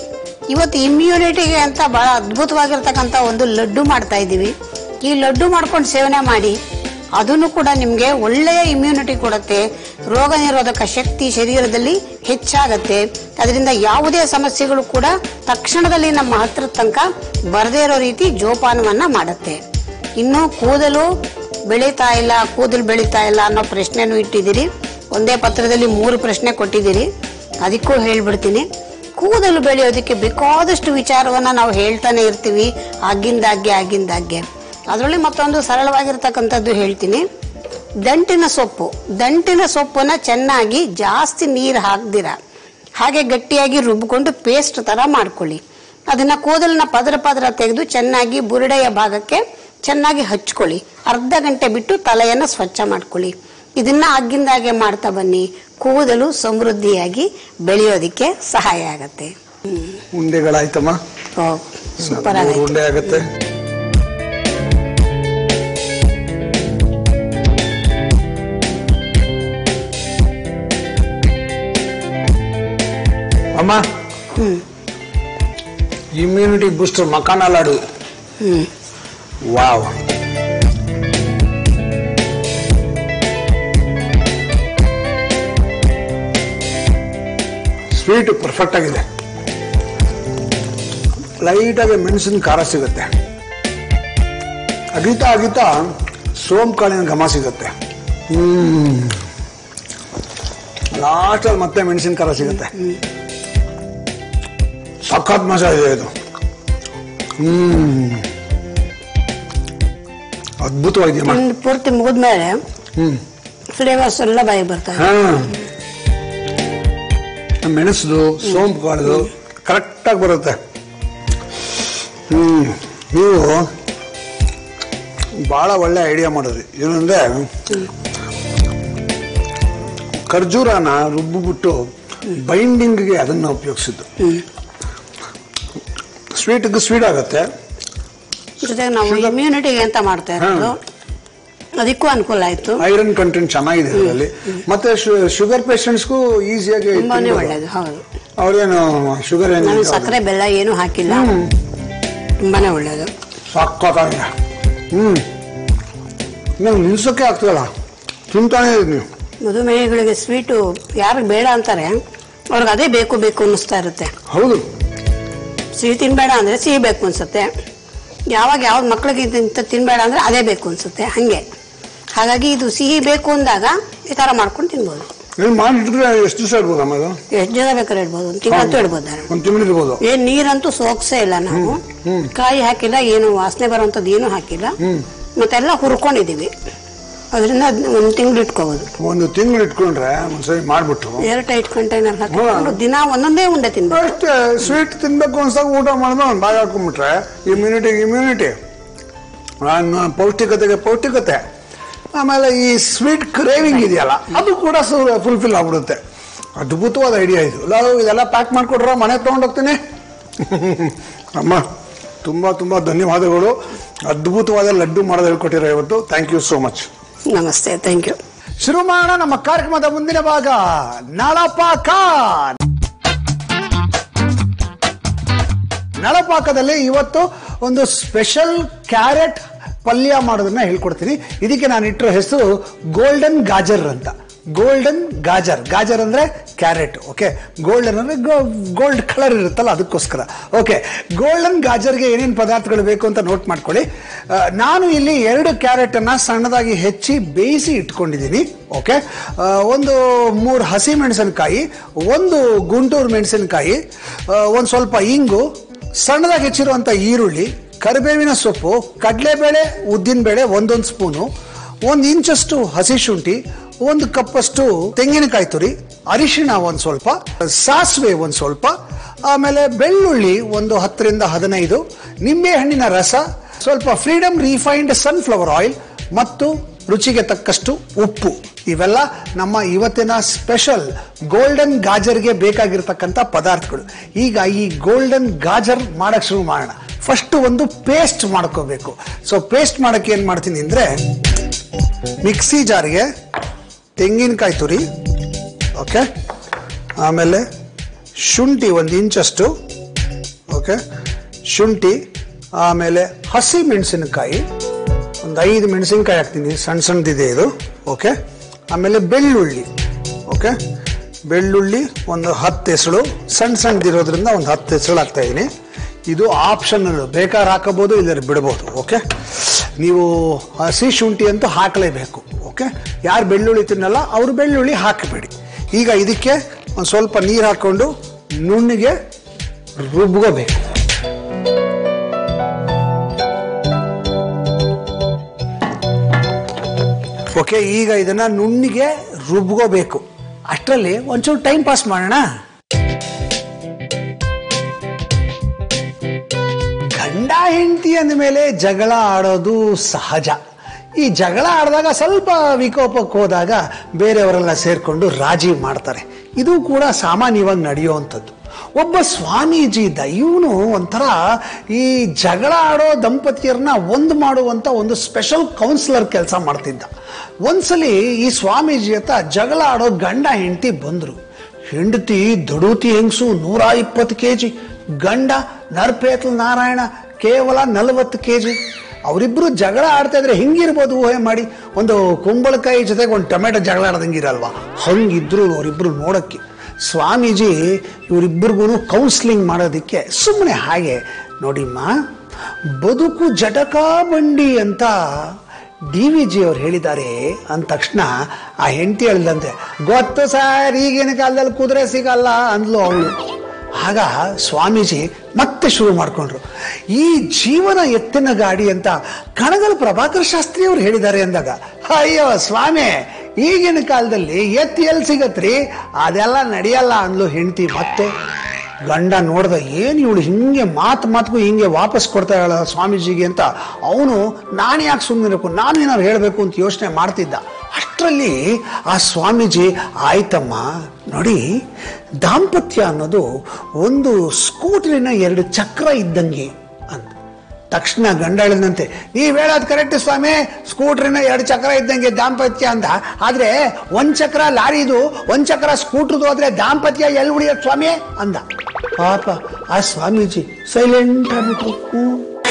ಇವತ್ತು ಇಮ್ಯುನಿಟಿಗೆ ಅಂತ ಬಹಳ ಅದ್ಭುತವಾಗಿರ್ತಕ್ಕಂಥ ಒಂದು ಲಡ್ಡು ಮಾಡ್ತಾ ಇದ್ದೀವಿ. ಈ ಲಡ್ಡು ಮಾಡ್ಕೊಂಡು ಸೇವನೆ ಮಾಡಿ, ಅದನ್ನು ಕೂಡ ನಿಮಗೆ ಒಳ್ಳೆಯ ಇಮ್ಯುನಿಟಿ ಕೊಡುತ್ತೆ. ರೋಗ ನಿರೋಧಕ ಶಕ್ತಿ ಶರೀರದಲ್ಲಿ ಹೆಚ್ಚಾಗತ್ತೆ. ಅದರಿಂದ ಯಾವುದೇ ಸಮಸ್ಯೆಗಳು ಕೂಡ ತಕ್ಷಣದಲ್ಲಿ ನಮ್ಮ ಹತ್ರ ತನಕ ಬರದೇ ಇರೋ ರೀತಿ ಜೋಪಾನವನ್ನ ಮಾಡುತ್ತೆ. ಇನ್ನು ಕೂದಲು ಬೆಳೀತಾ ಇಲ್ಲ, ಕೂದಲು ಬೆಳೀತಾ ಇಲ್ಲ ಅನ್ನೋ ಪ್ರಶ್ನೆನೂ ಇಟ್ಟಿದ್ದೀರಿ. ಒಂದೇ ಪತ್ರದಲ್ಲಿ ಮೂರು ಪ್ರಶ್ನೆ ಕೊಟ್ಟಿದ್ದೀರಿ, ಅದಕ್ಕೂ ಹೇಳ್ಬಿಡ್ತೀನಿ. ಕೂದಲು ಬೆಳೆಯೋದಕ್ಕೆ ಬೇಕಾದಷ್ಟು ವಿಚಾರವನ್ನ ನಾವು ಹೇಳ್ತಾನೆ ಇರ್ತೀವಿ, ಆಗಿಂದಾಗ್ಗೆ ಆಗಿಂದಾಗ್ಗೆ. ಅದರಲ್ಲಿ ಮತ್ತೊಂದು ಸರಳವಾಗಿರ್ತಕ್ಕಂಥದ್ದು ಹೇಳ್ತೀನಿ. ದಂಟಿನ ಸೊಪ್ಪು ದಂಟಿನ ಸೊಪ್ಪನ್ನ ಚೆನ್ನಾಗಿ ಜಾಸ್ತಿ ನೀರು ಹಾಕ್ದಿರ ಹಾಗೆ ಗಟ್ಟಿಯಾಗಿ ರುಬ್ಕೊಂಡು ಪೇಸ್ಟ್ ತರ ಮಾಡ್ಕೊಳ್ಳಿ. ಅದನ್ನ ಕೂದಲನ್ನ ಪದರ ಪದರ ತೆಗೆದು ಚೆನ್ನಾಗಿ ಬುರುಡೆಯ ಭಾಗಕ್ಕೆ ಚೆನ್ನಾಗಿ ಹಚ್ಕೊಳ್ಳಿ. ಅರ್ಧ ಗಂಟೆ ಬಿಟ್ಟು ತಲೆಯನ್ನ ಸ್ವಚ್ಛ ಮಾಡ್ಕೊಳ್ಳಿ. ಇದನ್ನ ಆಗಿಂದಾಗೆ ಮಾಡ್ತಾ ಬನ್ನಿ, ಕೂದಲು ಸಮೃದ್ಧಿಯಾಗಿ ಬೆಳೆಯೋದಿಕ್ಕೆ ಸಹಾಯ ಆಗತ್ತೆ. ಉಂಡೆಗಳಾಯ್ತಮ್ಮ, ಸೂಪರ್ ಆಗಿ ಉಂಡೆ ಆಗತ್ತೆ. ಅಮ್ಮ, immunity booster makhana laddu. Wow, sweet perfect ಆಗಿದೆ. ಲೈಟ್ ಆಗಿ ಮೆಣಸಿನ ಖಾರ ಸಿಗುತ್ತೆ, ಅಗಿತಾ ಅಗಿತಾ ಸೋಂಪು ಕಾಳಿನ ಘಮ ಸಿಗುತ್ತೆ. ಹ್ಮ್ ಲಾಸ್ಟ್ ಅಲ್ಲಿ ಮತ್ತೆ ಮೆಣಸಿನ ಖಾರ ಸಿಗುತ್ತೆ. ಸಖತ್ ಮಜಾ ಇದೆ ಇದು. ಹ್ಮ್ ಅದ್ಭುತವಾಗಿದೆ. ಪೂರ್ತಿ ಮುಗಿದ್ಮೇಲೆ ಫ್ಲೇವರ್ಸ್ ಎಲ್ಲ ಬಾಯಿ ಬರ್ತಾರೆ. ಮೆಣಸದು ಸೋಂಪು ಕಾಳದು ಕರೆಕ್ಟ್ ಆಗಿ ಬರುತ್ತೆ. ಹ್ಮ್ ನೀವು ಬಹಳ ಒಳ್ಳೆ ಐಡಿಯಾ ಮಾಡಿದ್ರಿ. ಏನಂದ್ರೆ ಖರ್ಜೂರನ ರುಬ್ಬಿಬಿಟ್ಟು ಬೈಂಡಿಂಗ್ಗೆ ಅದನ್ನ ಉಪಯೋಗಿಸಿದ್ದು. ಸ್ವೀಟ್ಗೆ ಸ್ವೀಟ್ ಆಗುತ್ತೆ, ಜೊತೆಗೆ ನಾವು ಇಮ್ಯುನಿಟಿಗೆ ಅಂತ ಮಾಡ್ತಾ ಇರೋದು, ಅದಕ್ಕೂ ಅನುಕೂಲ ಆಯ್ತು. ಐರನ್ ಕಂಟೆಂಟ್ ಚೆನ್ನಾಗಿದೆ ಇದರಲ್ಲಿ. ಮತ್ತೆ ಶುಗರ್ ಪೇಷಂಟ್ಸ್ಗೂ ಈಸಿಯಾಗಿ ತುಂಬಾನೇ ಒಳ್ಳೇದು. ಹೌದು, ಅವ್ರೇನು ಶುಗರ್ ಏನು ಸಕ್ಕರೆ ಬೆಲ್ಲ ಏನು ಹಾಕಿಲ್ಲ, ತುಂಬಾನೇ ಒಳ್ಳೇದು. ಸಕ್ಕತ್ತಾಗಿದೆ. ಹ್ಮ್ ನಂಗೆ ನಿಲ್ಸೋಕೆ ಆಗ್ತದಲ್ಲ, ತಿಂತಾನೆ ಇದ್ ನೀವು. ಮಧುಮೇಹಿಗಳಿಗೆ ಸ್ವೀಟು ಯಾರಿಗೆ ಬೇಡ ಅಂತಾರೆ ಅವ್ರಿಗೆ ಅದೇ ಬೇಕು ಬೇಕು ಅನ್ನಿಸ್ತಾ ಇರುತ್ತೆ. ಹೌದು, ಸಿಹಿ ತಿನ್ಬೇಡ ಅಂದ್ರೆ ಸಿಹಿ ಬೇಕು ಅನ್ಸುತ್ತೆ. ಯಾವಾಗ ಯಾವ್ದು ಮಕ್ಳಿಗೆ ಇಂಥ ತಿನ್ಬೇಡ ಅಂದ್ರೆ ಅದೇ ಬೇಕು ಅನ್ಸುತ್ತೆ. ಹಂಗೆ ಹಾಗಾಗಿ ಇದು ಸಿಹಿ ಬೇಕು ಅಂದಾಗ ಈ ತರ ಮಾಡ್ಕೊಂಡು ತಿನ್ಬೋದು. ಮಾಡಿಟ್ರೆ ಎಷ್ಟು ದಿವಸ ಇಡ್ಬೋದು ಅಮ್ಮ? ಎಷ್ಟು ಜನ ಬೇಕಾದ್ರೆ ಇಡ್ಬೋದು, ಒಂದು ತಿಂಗಳಂತೂ ಇಡ್ಬೋದು. ಒಂದು ತಿಂಗಳು ಇಡ್ಬೋದು. ಏನ್ ನೀರಂತೂ ಸೋಕ್ಸೇ ಇಲ್ಲ, ನಾವು ಕಾಯಿ ಹಾಕಿಲ್ಲ, ಏನು ವಾಸನೆ ಬರುವಂತದ್ದು ಏನು ಹಾಕಿಲ್ಲ, ಮತ್ತೆಲ್ಲ ಹುರ್ಕೊಂಡಿದೀವಿ. ಅದರಿಂದ ಒಂದು ತಿಂಗಳು ಇಟ್ಕೋಬಹುದು. ಒಂದು ತಿಂಗಳು ಇಟ್ಕೊಂಡ್ರೆ ಒಂದ್ಸರಿ ಮಾಡ್ಬಿಟ್ಟು ಏರ್ ಟೈಟ್ ಕಂಟೈನರ್ ಹಾಕೊಂಡು ದಿನ ಒಂದೊಂದೇ ಉಂಡೆ ತಿನ್ಬೇಕು. ಅಷ್ಟೇ. ಸ್ವೀಟ್ ತಿನ್ಬೇಕು ಅನ್ಸಾಗ ಊಟ ಮಾಡಿದ್ರೆ ಒಂದು ಬಾಯಿ ಹಾಕೊಂಡ್ಬಿಟ್ರೆ ಇಮ್ಯುನಿಟಿಗೆ ಇಮ್ಯುನಿಟಿ, ಪೌಷ್ಟಿಕತೆಗೆ ಪೌಷ್ಟಿಕತೆ, ಆಮೇಲೆ ಈ ಸ್ವೀಟ್ ಕ್ರೇವಿಂಗ್ ಇದೆಯಲ್ಲ ಅದು ಕೂಡ ಫುಲ್ಫಿಲ್ ಆಗ್ಬಿಡುತ್ತೆ. ಅದ್ಭುತವಾದ ಐಡಿಯಾ ಇದು. ಇದೆಲ್ಲ ಪ್ಯಾಕ್ ಮಾಡಿಕೊಡ್ರ, ಮನೆ ತಗೊಂಡೋಗ್ತೀನಿ. ಅಮ್ಮ ತುಂಬಾ ತುಂಬಾ ಧನ್ಯವಾದಗಳು. ಅದ್ಭುತವಾದ ಲಡ್ಡು ಮಾಡೋದು ಹೇಳ್ಕೊಟ್ಟಿರೋ ಇವತ್ತು. Thank you so much. ನಮಸ್ತೆ, ಥ್ಯಾಂಕ್ ಯು. ಶುರು ಮಾಡೋಣ ನಮ್ಮ ಕಾರ್ಯಕ್ರಮದ ಮುಂದಿನ ಭಾಗ, ನಳಪಾಕ. ನಳಪಾಕದಲ್ಲಿ ಇವತ್ತು ಒಂದು ಸ್ಪೆಷಲ್ ಕ್ಯಾರೆಟ್ ಪಲ್ಯ ಮಾಡೋದನ್ನ ಹೇಳ್ಕೊಡ್ತೀನಿ. ಇದಕ್ಕೆ ನಾನು ಇಟ್ಟಿರೋ ಹೆಸರು ಗೋಲ್ಡನ್ ಗಾಜರ್ ಅಂತ. ಗೋಲ್ಡನ್ ಗಾಜರ್, ಗಾಜರ್ ಅಂದ್ರೆ ಕ್ಯಾರೆಟ್. ಓಕೆ, ಗೋಲ್ಡನ್ ಅಂದ್ರೆ ಗೋಲ್ಡ್ ಕಲರ್ ಇರುತ್ತಲ್ಲ, ಅದಕ್ಕೋಸ್ಕರ. ಓಕೆ, ಗೋಲ್ಡನ್ ಗಾಜರ್ಗೆ ಏನೇನು ಪದಾರ್ಥಗಳು ಬೇಕು ಅಂತ ನೋಟ್ ಮಾಡ್ಕೊಳ್ಳಿ. ನಾನು ಇಲ್ಲಿ ಎರಡು ಕ್ಯಾರೆಟ್ ಅನ್ನ ಸಣ್ಣದಾಗಿ ಹೆಚ್ಚಿ ಬೇಯಿಸಿ ಇಟ್ಕೊಂಡಿದ್ದೀನಿ. ಓಕೆ, ಒಂದು ಮೂರು ಹಸಿ ಮೆಣಸಿನಕಾಯಿ, ಒಂದು ಗುಂಟೂರು ಮೆಣಸಿನಕಾಯಿ, ಒಂದು ಸ್ವಲ್ಪ ಇಂಗು, ಸಣ್ಣದಾಗಿ ಹೆಚ್ಚಿರುವಂತ ಈರುಳ್ಳಿ, ಕರಿಬೇವಿನ ಸೊಪ್ಪು, ಕಡಲೆಬೇಳೆ, ಉದ್ದಿನಬೇಳೆ ಒಂದೊಂದು ಸ್ಪೂನು, ಒಂದು ಇಂಚಷ್ಟು ಹಸಿ ಶುಂಠಿ, ಒಂದು ಕಪ್ಪಷ್ಟು ತೆಂಗಿನಕಾಯಿ ತುರಿ, ಅರಿಶಿಣ ಒಂದು ಸ್ವಲ್ಪ, ಸಾಸಿವೆ ಒಂದು ಸ್ವಲ್ಪ, ಆಮೇಲೆ ಬೆಳ್ಳುಳ್ಳಿ ಒಂದು ಹತ್ತರಿಂದ ಹದಿನೈದು, ನಿಂಬೆ ಹಣ್ಣಿನ ರಸ, ಸ್ವಲ್ಪ ಫ್ರೀಡಮ್ ರಿಫೈನ್ಡ್ ಸನ್ಫ್ಲವರ್ ಆಯಿಲ್ ಮತ್ತು ರುಚಿಗೆ ತಕ್ಕಷ್ಟು ಉಪ್ಪು. ಇವೆಲ್ಲ ನಮ್ಮ ಇವತ್ತಿನ ಸ್ಪೆಷಲ್ ಗೋಲ್ಡನ್ ಗಾಜರ್ಗೆ ಬೇಕಾಗಿರ್ತಕ್ಕಂಥ ಪದಾರ್ಥಗಳು. ಈಗ ಈ ಗೋಲ್ಡನ್ ಗಾಜರ್ ಮಾಡಕ್ ಶುರು ಮಾಡೋಣ. ಫಸ್ಟ್ ಒಂದು ಪೇಸ್ಟ್ ಮಾಡ್ಕೋಬೇಕು. ಸೊ ಪೇಸ್ಟ್ ಮಾಡಕ್ಕೆ ಏನ್ ಮಾಡ್ತೀನಿ ಅಂದ್ರೆ, ಮಿಕ್ಸಿ ಜಾರ್ಗೆ ತೆಂಗಿನಕಾಯಿ ತುರಿ, ಓಕೆ, ಆಮೇಲೆ ಶುಂಠಿ ಒಂದು ಇಂಚಷ್ಟು, ಓಕೆ, ಶುಂಠಿ, ಆಮೇಲೆ ಹಸಿ ಮೆಣಸಿನಕಾಯಿ, ಒಂದು ಐದು ಮೆಣಸಿನಕಾಯಿ ಹಾಕ್ತೀನಿ, ಸಣ್ಣ ಸಣ್ಣದಿದೆ ಇದು. ಓಕೆ, ಆಮೇಲೆ ಬೆಳ್ಳುಳ್ಳಿ. ಓಕೆ, ಬೆಳ್ಳುಳ್ಳಿ ಒಂದು ಹತ್ತು ಎಸಳು, ಸಣ್ಣ ಸಣ್ಣದಿರೋದ್ರಿಂದ ಒಂದು ಹತ್ತು ಎಸಳು ಹಾಕ್ತಾ ಇದ್ದೀನಿ. ಇದು ಆಪ್ಷನಲ್, ಬೇಕಾದ್ರೆ ಹಾಕಬಹುದು ಇಲ್ಲದ್ರೆ ಬಿಡ್ಬೋದು. ಓಕೆ, ನೀವು ಹಸಿ ಶುಂಠಿ ಅಂತೂ ಹಾಕಲೇಬೇಕು. ಓಕೆ, ಯಾರು ಬೆಳ್ಳುಳ್ಳಿ ತಿನ್ನಲ್ಲ ಅವರು ಬೆಳ್ಳುಳ್ಳಿ ಹಾಕಬೇಡಿ. ಈಗ ಇದಕ್ಕೆ ಒಂದು ಸ್ವಲ್ಪ ನೀರು ಹಾಕ್ಕೊಂಡು ನುಣ್ಣಿಗೆ ರುಬ್ಕೋಬೇಕು. ಓಕೆ, ಈಗ ಇದನ್ನ ನುಣ್ಣಿಗೆ ರುಬ್ಕೋಬೇಕು. ಅಷ್ಟರಲ್ಲಿ ಒಂಚೂರು ಟೈಮ್ ಪಾಸ್ ಮಾಡೋಣ. ಗಂಡ ಹೆಂಡತಿ ಅಂದ ಮೇಲೆ ಜಗಳ ಆಡೋದು ಸಹಜ. ಈ ಜಗಳ ಆಡಿದಾಗ ಸ್ವಲ್ಪ ವಿಕೋಪಕ್ಕೆ ಹೋದಾಗ ಬೇರೆಯವರೆಲ್ಲ ಸೇರ್ಕೊಂಡು ರಾಜಿ ಮಾಡ್ತಾರೆ. ಇದು ಕೂಡ ಸಾಮಾನ್ಯವಾಗಿ ನಡೆಯುವಂಥದ್ದು. ಒಬ್ಬ ಸ್ವಾಮೀಜಿ ಇದ್ದ, ಇವನು ಒಂಥರ ಈ ಜಗಳ ಆಡೋ ದಂಪತಿಯರನ್ನ ಒಂದು ಮಾಡುವಂತ ಒಂದು ಸ್ಪೆಷಲ್ ಕೌನ್ಸಿಲರ್ ಕೆಲಸ ಮಾಡ್ತಿದ್ದ. ಒಂದ್ಸಲಿ ಈ ಸ್ವಾಮೀಜಿ ಹತ್ರ ಜಗಳ ಆಡೋ ಗಂಡ ಹೆಂಡತಿ ಬಂದ್ರು. ಹೆಂಡತಿ ದೊಡೂತಿ ಹೆಂಗಸು, ನೂರ ಇಪ್ಪತ್ತು ಕೆ ಜಿ, ಗಂಡ ನರಪೇತಲ್ ನಾರಾಯಣ ಕೇವಲ ನಲವತ್ತು ಕೆ ಜಿ. ಅವರಿಬ್ರು ಜಗಳ ಆಡ್ತಾ ಇದ್ರೆ ಹಿಂಗಿರ್ಬೋದು ಊಹೆ ಮಾಡಿ. ಒಂದು ಕುಂಬಳಕಾಯಿ ಜೊತೆಗೆ ಒಂದು ಟೊಮೆಟೊ ಜಗಳ ಆಡ್ದಂಗಿರಲ್ವಾ, ಹಂಗಿದ್ರು ಅವರಿಬ್ರು ನೋಡಕ್ಕೆ. ಸ್ವಾಮೀಜಿ ಇವರಿಬ್ಬರಿಗೂ ಕೌನ್ಸಿಲಿಂಗ್ ಮಾಡೋದಕ್ಕೆ ಸುಮ್ಮನೆ ಹಾಗೆ, ನೋಡಿಮ್ಮ, ಬದುಕು ಜಟಕಾ ಬಂಡಿ ಅಂತ ಡಿ ವಿ ಜಿ ಅವ್ರು ಹೇಳಿದ್ದಾರೆ ಅಂದ ತಕ್ಷಣ ಆ ಹೆಂಡತಿ ಹೇಳಿದಂತೆ, ಗೊತ್ತು ಸರ್, ಈಗಿನ ಕಾಲದಲ್ಲಿ ಕುದುರೆ ಸಿಗಲ್ಲ ಅಂದ್ಲು ಅವಳು. ಆಗ ಸ್ವಾಮೀಜಿ ಮತ್ತೆ ಶುರು ಮಾಡ್ಕೊಂಡ್ರು, ಈ ಜೀವನ ಎತ್ತಿನ ಗಾಡಿ ಅಂತ ಕಣಗಲ್ ಪ್ರಭಾಕರ್ ಶಾಸ್ತ್ರಿ ಅವ್ರು ಹೇಳಿದ್ದಾರೆ ಅಂದಾಗ, ಅಯ್ಯೋ ಸ್ವಾಮಿ, ಈಗಿನ ಕಾಲದಲ್ಲಿ ಎತ್ತಿ ಎಲ್ಲಿ ಸಿಗತ್ರಿ, ಅದೆಲ್ಲ ನಡೆಯಲ್ಲ ಅಂದ್ಲು ಹೆಂಡತಿ. ಮತ್ತೆ ಗಂಡ ನೋಡ್ದ, ಏನು ಇವಳು ಹಿಂಗೆ ಮಾತು ಮಾತುಗೂ ಹಿಂಗೆ ವಾಪಸ್ ಕೊಡ್ತಾ ಹೇಳ ಸ್ವಾಮೀಜಿಗೆ ಅಂತ ಅವನು ನಾನು ಯಾಕೆ ಸುಮ್ಮನಿರಬೇಕು, ನಾನು ಏನಾದ್ರು ಹೇಳಬೇಕು ಅಂತ ಯೋಚನೆ ಮಾಡ್ತಿದ್ದ. ಅಷ್ಟರಲ್ಲಿ ಆ ಸ್ವಾಮೀಜಿ, ಆಯ್ತಮ್ಮ ನೋಡಿ, ದಾಂಪತ್ಯ ಅನ್ನೋದು ಒಂದು ಸ್ಕೂಟರಿನ ಎರಡು ಚಕ್ರ ಇದ್ದಂಗೆ ಅಂತ. ತಕ್ಷಣ ಗಂಡ ಹೇಳಿದಂತೆ, ನೀವ್ ಹೇಳೋದು ಕರೆಕ್ಟ್ ಸ್ವಾಮಿ, ಸ್ಕೂಟ್ರಿನ ಎರಡು ಚಕ್ರ ಇದ್ದಂಗೆ ದಾಂಪತ್ಯ ಅಂತ. ಆದ್ರೆ ಒಂದ್ ಚಕ್ರ ಲಾರಿದು, ಒಂದ್ ಚಕ್ರ ಸ್ಕೂಟ್ರದು, ಆದ್ರೆ ದಾಂಪತ್ಯ ಎಲ್ಲಿ ಉಳಿಯೋದು ಸ್ವಾಮಿ ಅಂದ. ಪಾಪ ಆ ಸ್ವಾಮೀಜಿ ಸೈಲೆಂಟ್ ಆಗ್ಬಿಟ್ರು.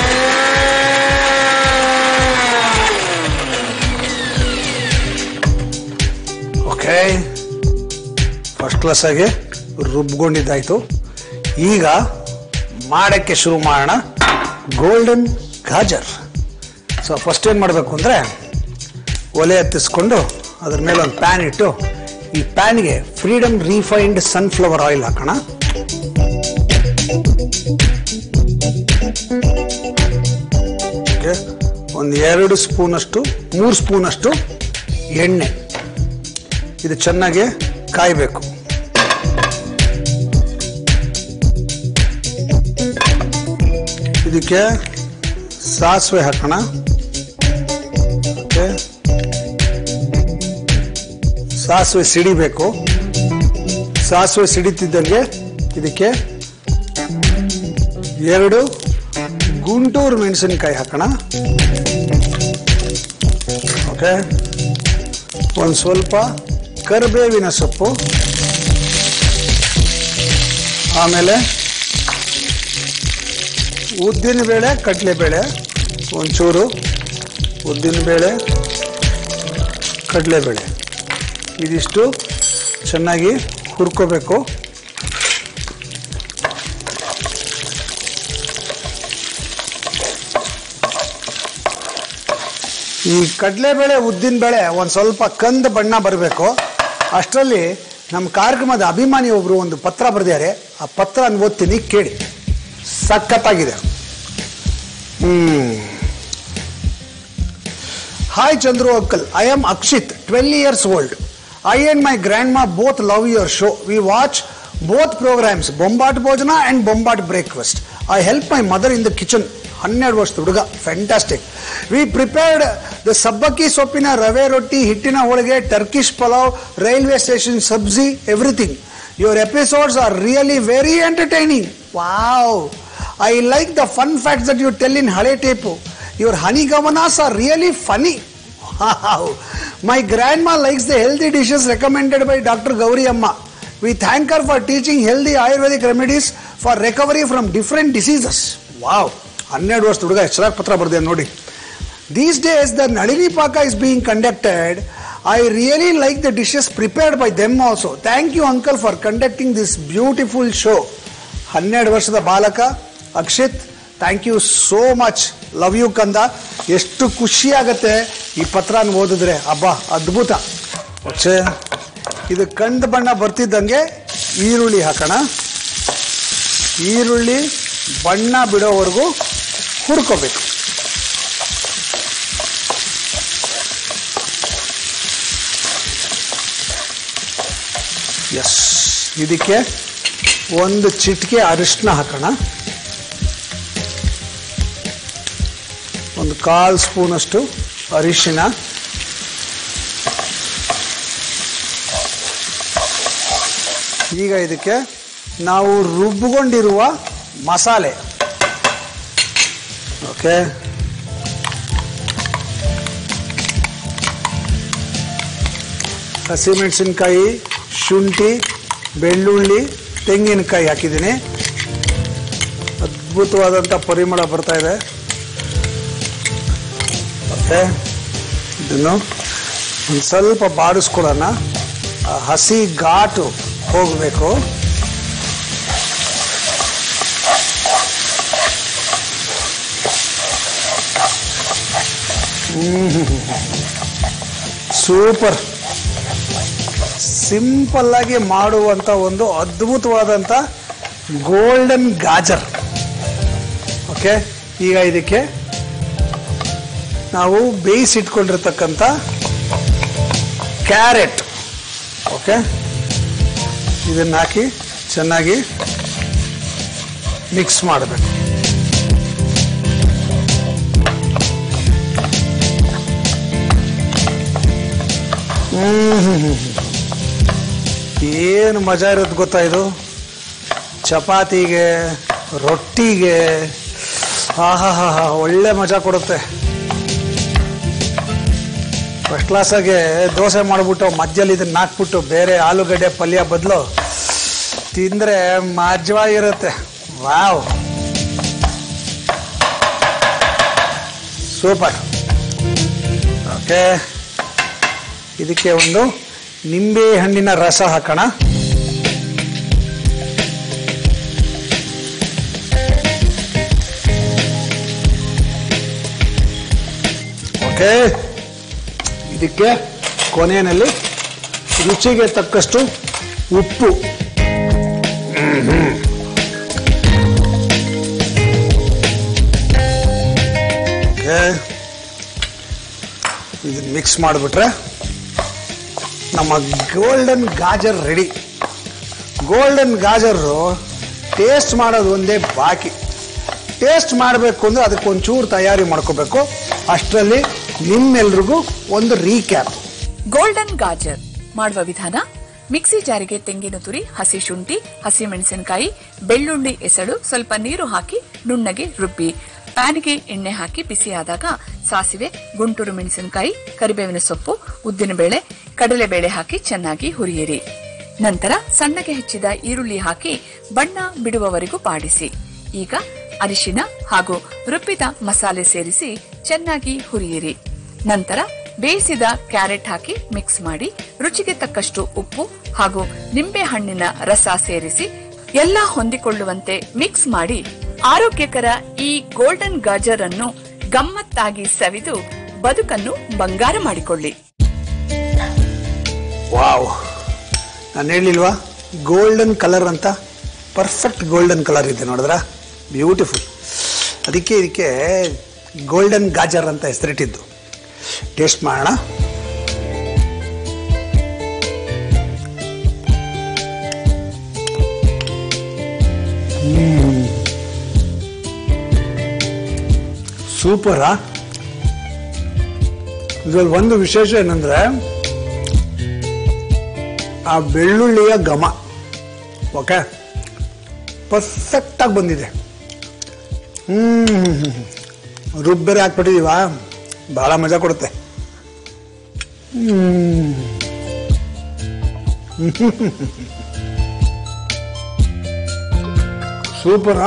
ಓಕೆ, ಫಸ್ಟ್ ಕ್ಲಾಸ್ ಆಗಿ ರುಬ್ಕೊಂಡಿದ್ದಾಯ್ತು. ಈಗ ಮಾಡಕ್ಕೆ ಶುರು ಮಾಡೋಣ. ಗೋಲ್ಡನ್ ಗಾಜರ್. ಸೊ ಫಸ್ಟ್ ಏನು ಮಾಡಬೇಕು ಅಂದರೆ, ಒಲೆ ಹತ್ತಿಸ್ಕೊಂಡು ಅದ್ರ ಮೇಲೆ ಒಂದು ಪ್ಯಾನ್ ಇಟ್ಟು, ಈ ಪ್ಯಾನ್ಗೆ ಫ್ರೀಡಮ್ ರಿಫೈನ್ಡ್ ಸನ್ಫ್ಲವರ್ ಆಯಿಲ್ ಹಾಕೋಣ. ಒಂದು ಎರಡು ಸ್ಪೂನಷ್ಟು ಮೂರು ಸ್ಪೂನಷ್ಟು ಎಣ್ಣೆ. ಇದು ಚೆನ್ನಾಗಿ ಕಾಯಬೇಕು. ಇದಕ್ಕೆ ಸಾಸಿವೆ ಹಾಕೋಣ. ಓಕೆ, ಸಾಸಿವೆ ಸಿಡಿಬೇಕು. ಸಾಸಿವೆ ಸಿಡಿತಿದ್ದಂಗೆ ಇದಕ್ಕೆ ಎರಡು ಗುಂಟೂರು ಮೆಣಸಿನಕಾಯಿ ಹಾಕೋಣ. ಓಕೆ, ಒಂದು ಸ್ವಲ್ಪ ಕರಿಬೇವಿನ ಸೊಪ್ಪು, ಆಮೇಲೆ ಉದ್ದಿನಬೇಳೆ, ಕಡಲೆಬೇಳೆ, ಒಂಚೂರು ಉದ್ದಿನಬೇಳೆ, ಕಡಲೆಬೇಳೆ, ಇದಿಷ್ಟು ಚೆನ್ನಾಗಿ ಹುರ್ಕೋಬೇಕು. ಈ ಕಡಲೆಬೇಳೆ ಉದ್ದಿನಬೇಳೆ ಒಂದು ಸ್ವಲ್ಪ ಕಂದು ಬಣ್ಣ ಬರಬೇಕು. ಅಷ್ಟರಲ್ಲಿ ನಮ್ಮ ಕಾರ್ಯಕ್ರಮದ ಅಭಿಮಾನಿ ಒಬ್ಬರು ಒಂದು ಪತ್ರ ಬರೆದಿದ್ದಾರೆ. ಆ ಪತ್ರ ಓದ್ತೀನಿ, ಕೇಳಿ, ಸಖತ್ತಾಗಿದೆ. ಹ್ಮ್ Hi Chandru uncle, I am Akshit, twelve years old. I and my grandma both love your show. We watch both programs, Bombard Bhojana and Bombard Breakfast. I help my mother in the kitchen. ಹನ್ನೆರಡು ವರ್ಷದ ಹುಡುಗ, ಫ್ಯಾಂಟಾಸ್ಟಿಕ್. ವಿ ಪ್ರಿಪೇರ್ಡ್ ದ ಸಬ್ಬಕ್ಕಿ ಸೊಪ್ಪಿನ ರವೆ ರೊಟ್ಟಿ, ಹಿಟ್ಟಿನ ಹೋಳಿಗೆ, Turkish pulao, railway station sabzi, everything. Your episodes are really very entertaining. Wow, I like the fun facts that you tell in ಹಳೆ ಟೇಪು. ಯುವರ್ ಹನಿ ಗಮನಾಸ್ are really funny. Wow. My grandma likes the healthy dishes recommended by Doctor Gauri Amma. We thank her for teaching healthy Ayurvedic remedies for recovery from different diseases. Wow! ಹನ್ನೆರಡು ವರ್ಷದ ಹುಡುಗ ಎಚ್ಚರಾಗ ಪತ್ರ ಬರ್ದೆ ನೋಡಿ. These days the Nalini Paka is being conducted. I really like the dishes prepared by them also. Thank you uncle for conducting this beautiful show. ಹನ್ನೆರಡು ವರ್ಷದ ಬಾಲಕ Akshit, thank you so much. Love you ಕಂದ. ಎಷ್ಟು ಖುಷಿ ಆಗತ್ತೆ ಈ ಪತ್ರನ ಓದಿದ್ರೆ. ಅಬ್ಬಾ ಅದ್ಭುತ. ಓಕೆ, ಇದು ಕಂದು ಬಣ್ಣ ಬರ್ತಿದ್ದಂಗೆ ಈರುಳ್ಳಿ ಹಾಕೋಣ. ಈರುಳ್ಳಿ ಬಣ್ಣ ಬಿಡೋವರೆಗೂ ಹುರ್ಕೋಬೇಕು. ಎಸ್, ಇದಕ್ಕೆ ಒಂದು ಚಿಟಿಕೆ ಅರಿಶಿನ ಹಾಕೋಣ. ಒಂದು ಕಾಲು ಸ್ಪೂನಷ್ಟು ಅರಿಶಿನ. ಈಗ ಇದಕ್ಕೆ ನಾವು ರುಬ್ಬಿಕೊಂಡಿರುವ ಮಸಾಲೆ. ಓಕೆ, ಹಸಿಮೆಣಸಿನ್ಕಾಯಿ, ಶುಂಠಿ, ಬೆಳ್ಳುಳ್ಳಿ, ತೆಂಗಿನಕಾಯಿ ಹಾಕಿದ್ದೀನಿ. ಅದ್ಭುತವಾದಂಥ ಪರಿಮಳ ಬರ್ತಾ ಇದೆ. ಓಕೆ, ಇದನ್ನು ಒಂದು ಸ್ವಲ್ಪ ಬಾಡಿಸ್ಕೊಳ್ಳೋಣ. ಹಸಿ ಘಾಟು ಹೋಗಬೇಕು. ಸೂಪರ್. ಸಿಂಪಲ್ ಆಗಿ ಮಾಡುವಂಥ ಒಂದು ಅದ್ಭುತವಾದಂಥ ಗೋಲ್ಡನ್ ಗಾಜರ್. ಓಕೆ, ಈಗ ಇದಕ್ಕೆ ನಾವು ಬೇಯಿಸಿಟ್ಕೊಂಡಿರ್ತಕ್ಕಂಥ ಕ್ಯಾರೆಟ್, ಓಕೆ, ಇದನ್ನು ಹಾಕಿ ಚೆನ್ನಾಗಿ ಮಿಕ್ಸ್ ಮಾಡಬೇಕು. ಹ್ಮ್, ಏನು ಮಜಾ ಇರುತ್ತೆ ಗೊತ್ತಾ ಇದು. ಚಪಾತಿಗೆ, ರೊಟ್ಟಿಗೆ, ಹಾ ಹಾ ಹಾ ಹಾ ಒಳ್ಳೆ ಮಜಾ ಕೊಡುತ್ತೆ. ಫಸ್ಟ್ ಕ್ಲಾಸಾಗೆ ದೋಸೆ ಮಾಡಿಬಿಟ್ಟು ಮಧ್ಯದಲ್ಲಿ ಇದನ್ನ ಹಾಕ್ಬಿಟ್ಟು ಬೇರೆ ಆಲೂಗಡ್ಡೆ ಪಲ್ಯ ಬದಲು ತಿಂದರೆ ಮಜವಾಗಿರುತ್ತೆ. Wow, super. ಓಕೆ, ಇದಕ್ಕೆ ಒಂದು ನಿಂಬೆ ಹಣ್ಣಿನ ರಸ ಹಾಕೋಣ. ಓಕೆ, ಇದಕ್ಕೆ ಕೊನೆಯಲ್ಲಿ ರುಚಿಗೆ ತಕ್ಕಷ್ಟು ಉಪ್ಪು. ಓಕೆ, ಇದನ್ನು ಮಿಕ್ಸ್ ಮಾಡಿಬಿಟ್ರೆ ನಮ್ಮ golden gajar ready. Golden gajar taste ಮಾಡೋದು ಒಂದೇ ಬಾಕಿ. ಟೇಸ್ಟ್ ಮಾಡಬೇಕು ಅಂದರೆ ಅದಕ್ಕೆ ಒಂಚೂರು ತಯಾರಿ ಮಾಡ್ಕೋಬೇಕು. ಅಷ್ಟರಲ್ಲಿ ನಿಮ್ಮೆಲ್ರಿಗೂ ಒಂದು ರೀಕ್ಯಾಪ್. ಗೋಲ್ಡನ್ ಗಾಜರ್ ಮಾಡುವ ವಿಧಾನ: ಮಿಕ್ಸಿ ಜಾರಿಗೆ ತೆಂಗಿನ ತುರಿ, ಹಸಿ ಶುಂಠಿ, ಹಸಿ ಮೆಣಸಿನಕಾಯಿ, ಬೆಳ್ಳುಳ್ಳಿ ಎಸಳು, ಸ್ವಲ್ಪ ನೀರು ಹಾಕಿ ನುಣ್ಣಗೆ ರುಬ್ಬಿ. ಪ್ಯಾನ್ಗೆ ಎಣ್ಣೆ ಹಾಕಿ ಬಿಸಿಯಾದಾಗ ಸಾಸಿವೆ, ಗುಂಟೂರು ಮೆಣಸಿನಕಾಯಿ, ಕರಿಬೇವಿನ ಸೊಪ್ಪು, ಉದ್ದಿನಬೇಳೆ, ಕಡಲೆಬೇಳೆ ಹಾಕಿ ಚೆನ್ನಾಗಿ ಹುರಿಯಿರಿ. ನಂತರ ಸಣ್ಣಗೆ ಹೆಚ್ಚಿದ ಈರುಳ್ಳಿ ಹಾಕಿ ಬಣ್ಣ ಬಿಡುವವರೆಗೂ ಬಾಡಿಸಿ. ಈಗ ಅರಿಶಿನ ಹಾಗೂ ರುಬ್ಬಿದ ಮಸಾಲೆ ಸೇರಿಸಿ ಚೆನ್ನಾಗಿ ಹುರಿಯಿರಿ. ನಂತರ ಬೇಯಿಸಿದ ಕ್ಯಾರೆಟ್ ಹಾಕಿ ಮಿಕ್ಸ್ ಮಾಡಿ ರುಚಿಗೆ ತಕ್ಕಷ್ಟು ಉಪ್ಪು ಹಾಗೂ ನಿಂಬೆ ಹಣ್ಣಿನ ರಸ ಸೇರಿಸಿ ಎಲ್ಲ ಹೊಂದಿಕೊಳ್ಳುವಂತೆ ಮಿಕ್ಸ್ ಮಾಡಿ ಆರೋಗ್ಯಕರ ಈ ಗೋಲ್ಡನ್ ಗಾಜರ್ ಅನ್ನು ಗಮ್ಮತ್ತಾಗಿ ಸವಿದು ಬದುಕನ್ನು ಬಂಗಾರ ಮಾಡಿಕೊಳ್ಳಿ. ವಾವ್, ನಾನು ಹೇಳಿಲ್ವಾ ಗೋಲ್ಡನ್ ಕಲರ್ ಅಂತ? ಪರ್ಫೆಕ್ಟ್ ಗೋಲ್ಡನ್ ಕಲರ್ ಇದೆ, ನೋಡಿದ್ರ? ಬ್ಯೂಟಿಫುಲ್. ಅದಕ್ಕೆ ಇದಕ್ಕೆ ಗೋಲ್ಡನ್ ಗಾಜರ್ ಅಂತ ಹೆಸರಿಟ್ಟಿದ್ದು. ಟೇಸ್ಟ್ ಮಾಡೋಣ. ಸೂಪರಾ. ಇದರಲ್ಲಿ ಒಂದು ವಿಶೇಷ ಏನಂದ್ರೆ ಆ ಬೆಳ್ಳುಳ್ಳಿಯ ಘಮ. ಓಕೆ, ಪರ್ಫೆಕ್ಟ್ ಆಗಿ ಬಂದಿದೆ. ಹ್ಮ್, ರುಬ್ಬೆರೆ ಹಾಕ್ಬಿಟ್ಟಿದೀವ, ಬಹಳ ಮಜಾ ಕೊಡುತ್ತೆ. ಹ್ಮ್ ಸೂಪರ್.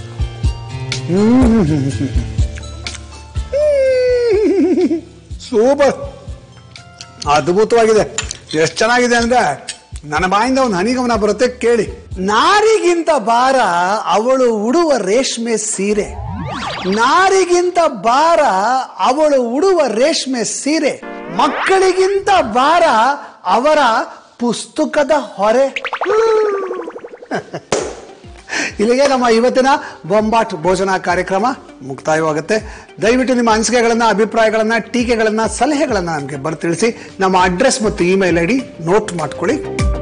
ಸೂಪರ್, ಅದ್ಭುತವಾಗಿದೆ. ಎಷ್ಟು ಚೆನ್ನಾಗಿದೆ ಅಂದ್ರೆ ನನ್ನ ಬಾಯಿಂದ ಒಂದು ಹನಿಗಮನ ಬರುತ್ತೆ, ಕೇಳಿ. ನಾರಿಗಿಂತ ಭಾರ ಅವಳು ಉಡುವ ರೇಷ್ಮೆ ಸೀರೆ, ನಾರಿಗಿಂತ ಭಾರ ಅವಳು ಉಡುವ ರೇಷ್ಮೆ ಸೀರೆ, ಮಕ್ಕಳಿಗಿಂತ ಭಾರ ಅವರ ಪುಸ್ತಕದ ಹೊರೆ. ಇಲ್ಲಿಗೆ ನಮ್ಮ ಇವತ್ತಿನ ಬೊಂಬಾಟ್ ಭೋಜನ ಕಾರ್ಯಕ್ರಮ ಮುಕ್ತಾಯವಾಗುತ್ತೆ. ದಯವಿಟ್ಟು ನಿಮ್ಮ ಅನಿಸಿಕೆಗಳನ್ನ, ಅಭಿಪ್ರಾಯಗಳನ್ನ, ಟೀಕೆಗಳನ್ನ, ಸಲಹೆಗಳನ್ನ ನಮಗೆ ಬರೆದು ತಿಳಿಸಿ. ನಮ್ಮ ಅಡ್ರೆಸ್ ಮತ್ತು ಇಮೇಲ್ ಐ ಡಿ ನೋಟ್ ಮಾಡ್ಕೊಳ್ಳಿ.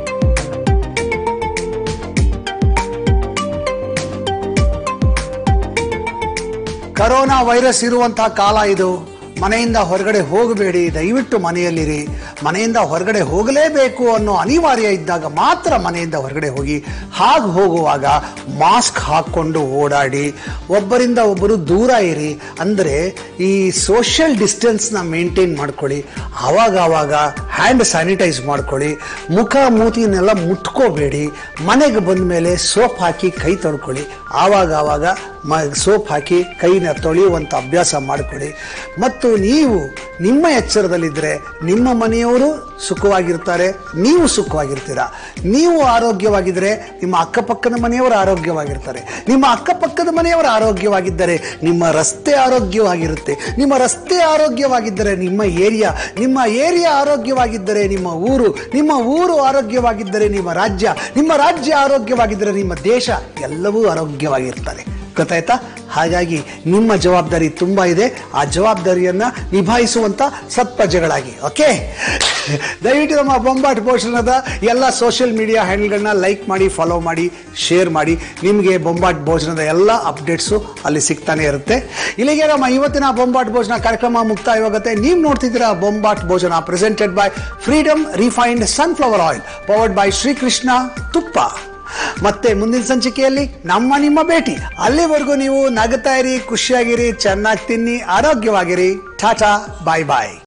ಕರೋನಾ ವೈರಸ್ ಇರುವಂತಹ ಕಾಲ ಇದು. ಮನೆಯಿಂದ ಹೊರಗಡೆ ಹೋಗಬೇಡಿ, ದಯವಿಟ್ಟು ಮನೆಯಲ್ಲಿರಿ. ಮನೆಯಿಂದ ಹೊರಗಡೆ ಹೋಗಲೇಬೇಕು ಅನ್ನೋ ಅನಿವಾರ್ಯ ಇದ್ದಾಗ ಮಾತ್ರ ಮನೆಯಿಂದ ಹೊರಗಡೆ ಹೋಗಿ. ಹಾಗೆ ಹೋಗುವಾಗ ಮಾಸ್ಕ್ ಹಾಕ್ಕೊಂಡು ಓಡಾಡಿ, ಒಬ್ಬರಿಂದ ಒಬ್ಬರು ದೂರ ಇರಿ. ಅಂದರೆ ಈ ಸೋಷಿಯಲ್ ಡಿಸ್ಟೆನ್ಸ್ನ ಮೇಂಟೈನ್ ಮಾಡ್ಕೊಳ್ಳಿ. ಆವಾಗ ಆವಾಗ ಹ್ಯಾಂಡ್ ಸ್ಯಾನಿಟೈಸ್ ಮಾಡ್ಕೊಳ್ಳಿ. ಮುಖ ಮೂತಿನೆಲ್ಲ ಮುಟ್ಕೋಬೇಡಿ. ಮನೆಗೆ ಬಂದ ಮೇಲೆ ಸೋಪ್ ಹಾಕಿ ಕೈ ತೊಳ್ಕೊಳ್ಳಿ. ಆವಾಗ ಆವಾಗ ಮ ಸೋಪ್ ಹಾಕಿ ಕೈನ ತೊಳೆಯುವಂಥ ಅಭ್ಯಾಸ ಮಾಡಿಕೊಳ್ಳಿ. ಮತ್ತು ನೀವು ನಿಮ್ಮ ಎಚ್ಚರದಲ್ಲಿದ್ದರೆ ನಿಮ್ಮ ಮನೆಯವರು ಸುಖವಾಗಿರ್ತಾರೆ, ನೀವು ಸುಖವಾಗಿರ್ತೀರ. ನೀವು ಆರೋಗ್ಯವಾಗಿದ್ದರೆ ನಿಮ್ಮ ಅಕ್ಕಪಕ್ಕದ ಮನೆಯವರು ಆರೋಗ್ಯವಾಗಿರ್ತಾರೆ. ನಿಮ್ಮ ಅಕ್ಕಪಕ್ಕದ ಮನೆಯವರು ಆರೋಗ್ಯವಾಗಿದ್ದರೆ ನಿಮ್ಮ ರಸ್ತೆ ಆರೋಗ್ಯವಾಗಿರುತ್ತೆ. ನಿಮ್ಮ ರಸ್ತೆ ಆರೋಗ್ಯವಾಗಿದ್ದರೆ ನಿಮ್ಮ ಏರಿಯಾ, ನಿಮ್ಮ ಏರಿಯಾ ಆರೋಗ್ಯವಾಗಿದ್ದರೆ ನಿಮ್ಮ ಊರು, ನಿಮ್ಮ ಊರು ಆರೋಗ್ಯವಾಗಿದ್ದರೆ ನಿಮ್ಮ ರಾಜ್ಯ, ನಿಮ್ಮ ರಾಜ್ಯ ಆರೋಗ್ಯವಾಗಿದ್ದರೆ ನಿಮ್ಮ ದೇಶ, ಎಲ್ಲವೂ ಆರೋಗ್ಯವಾಗಿರ್ತಾರೆ. ಗೊತ್ತಾಯ್ತಾ? ಹಾಗಾಗಿ ನಿಮ್ಮ ಜವಾಬ್ದಾರಿ ತುಂಬ ಇದೆ. ಆ ಜವಾಬ್ದಾರಿಯನ್ನ ನಿಭಾಯಿಸುವಂತ ಸತ್ಪ್ರಜೆಗಳಾಗಿ. ಓಕೆ, ದಯವಿಟ್ಟು ನಮ್ಮ ಬೊಂಬಾಟ್ ಭೋಜನದ ಎಲ್ಲ ಸೋಷಿಯಲ್ ಮೀಡಿಯಾ ಹ್ಯಾಂಡಲ್ಗಳನ್ನ ಲೈಕ್ ಮಾಡಿ, ಫಾಲೋ ಮಾಡಿ, ಶೇರ್ ಮಾಡಿ. ನಿಮಗೆ ಬೊಂಬಾಟ್ ಭೋಜನದ ಎಲ್ಲ ಅಪ್ಡೇಟ್ಸು ಅಲ್ಲಿ ಸಿಗ್ತಾನೆ ಇರುತ್ತೆ. ಇಲ್ಲಿಗೆ ನಮ್ಮ ಇವತ್ತಿನ ಬೊಂಬಾಟ್ ಭೋಜನ ಕಾರ್ಯಕ್ರಮ ಮುಕ್ತಾಯವಾಗುತ್ತೆ. ನೀವು ನೋಡ್ತಿದ್ದೀರಾ Bombat Bhojana, presented by Freedom refined sunflower oil, powered by Srikrishna ತುಪ್ಪ. ಮತ್ತೆ ಮುಂದಿನ ಸಂಚಿಕೆಯಲ್ಲಿ ನಮ್ಮ ನಿಮ್ಮ ಭೇಟಿ. ಅಲ್ಲಿವರೆಗೂ ನೀವು ನಗ್ತಾ ಇರಿ, ಖುಷಿಯಾಗಿರಿ, ಚೆನ್ನಾಗಿ ತಿನ್ನಿ, ಆರೋಗ್ಯವಾಗಿರಿ. ಟಾಟಾ, ಬಾಯ್ ಬಾಯ್.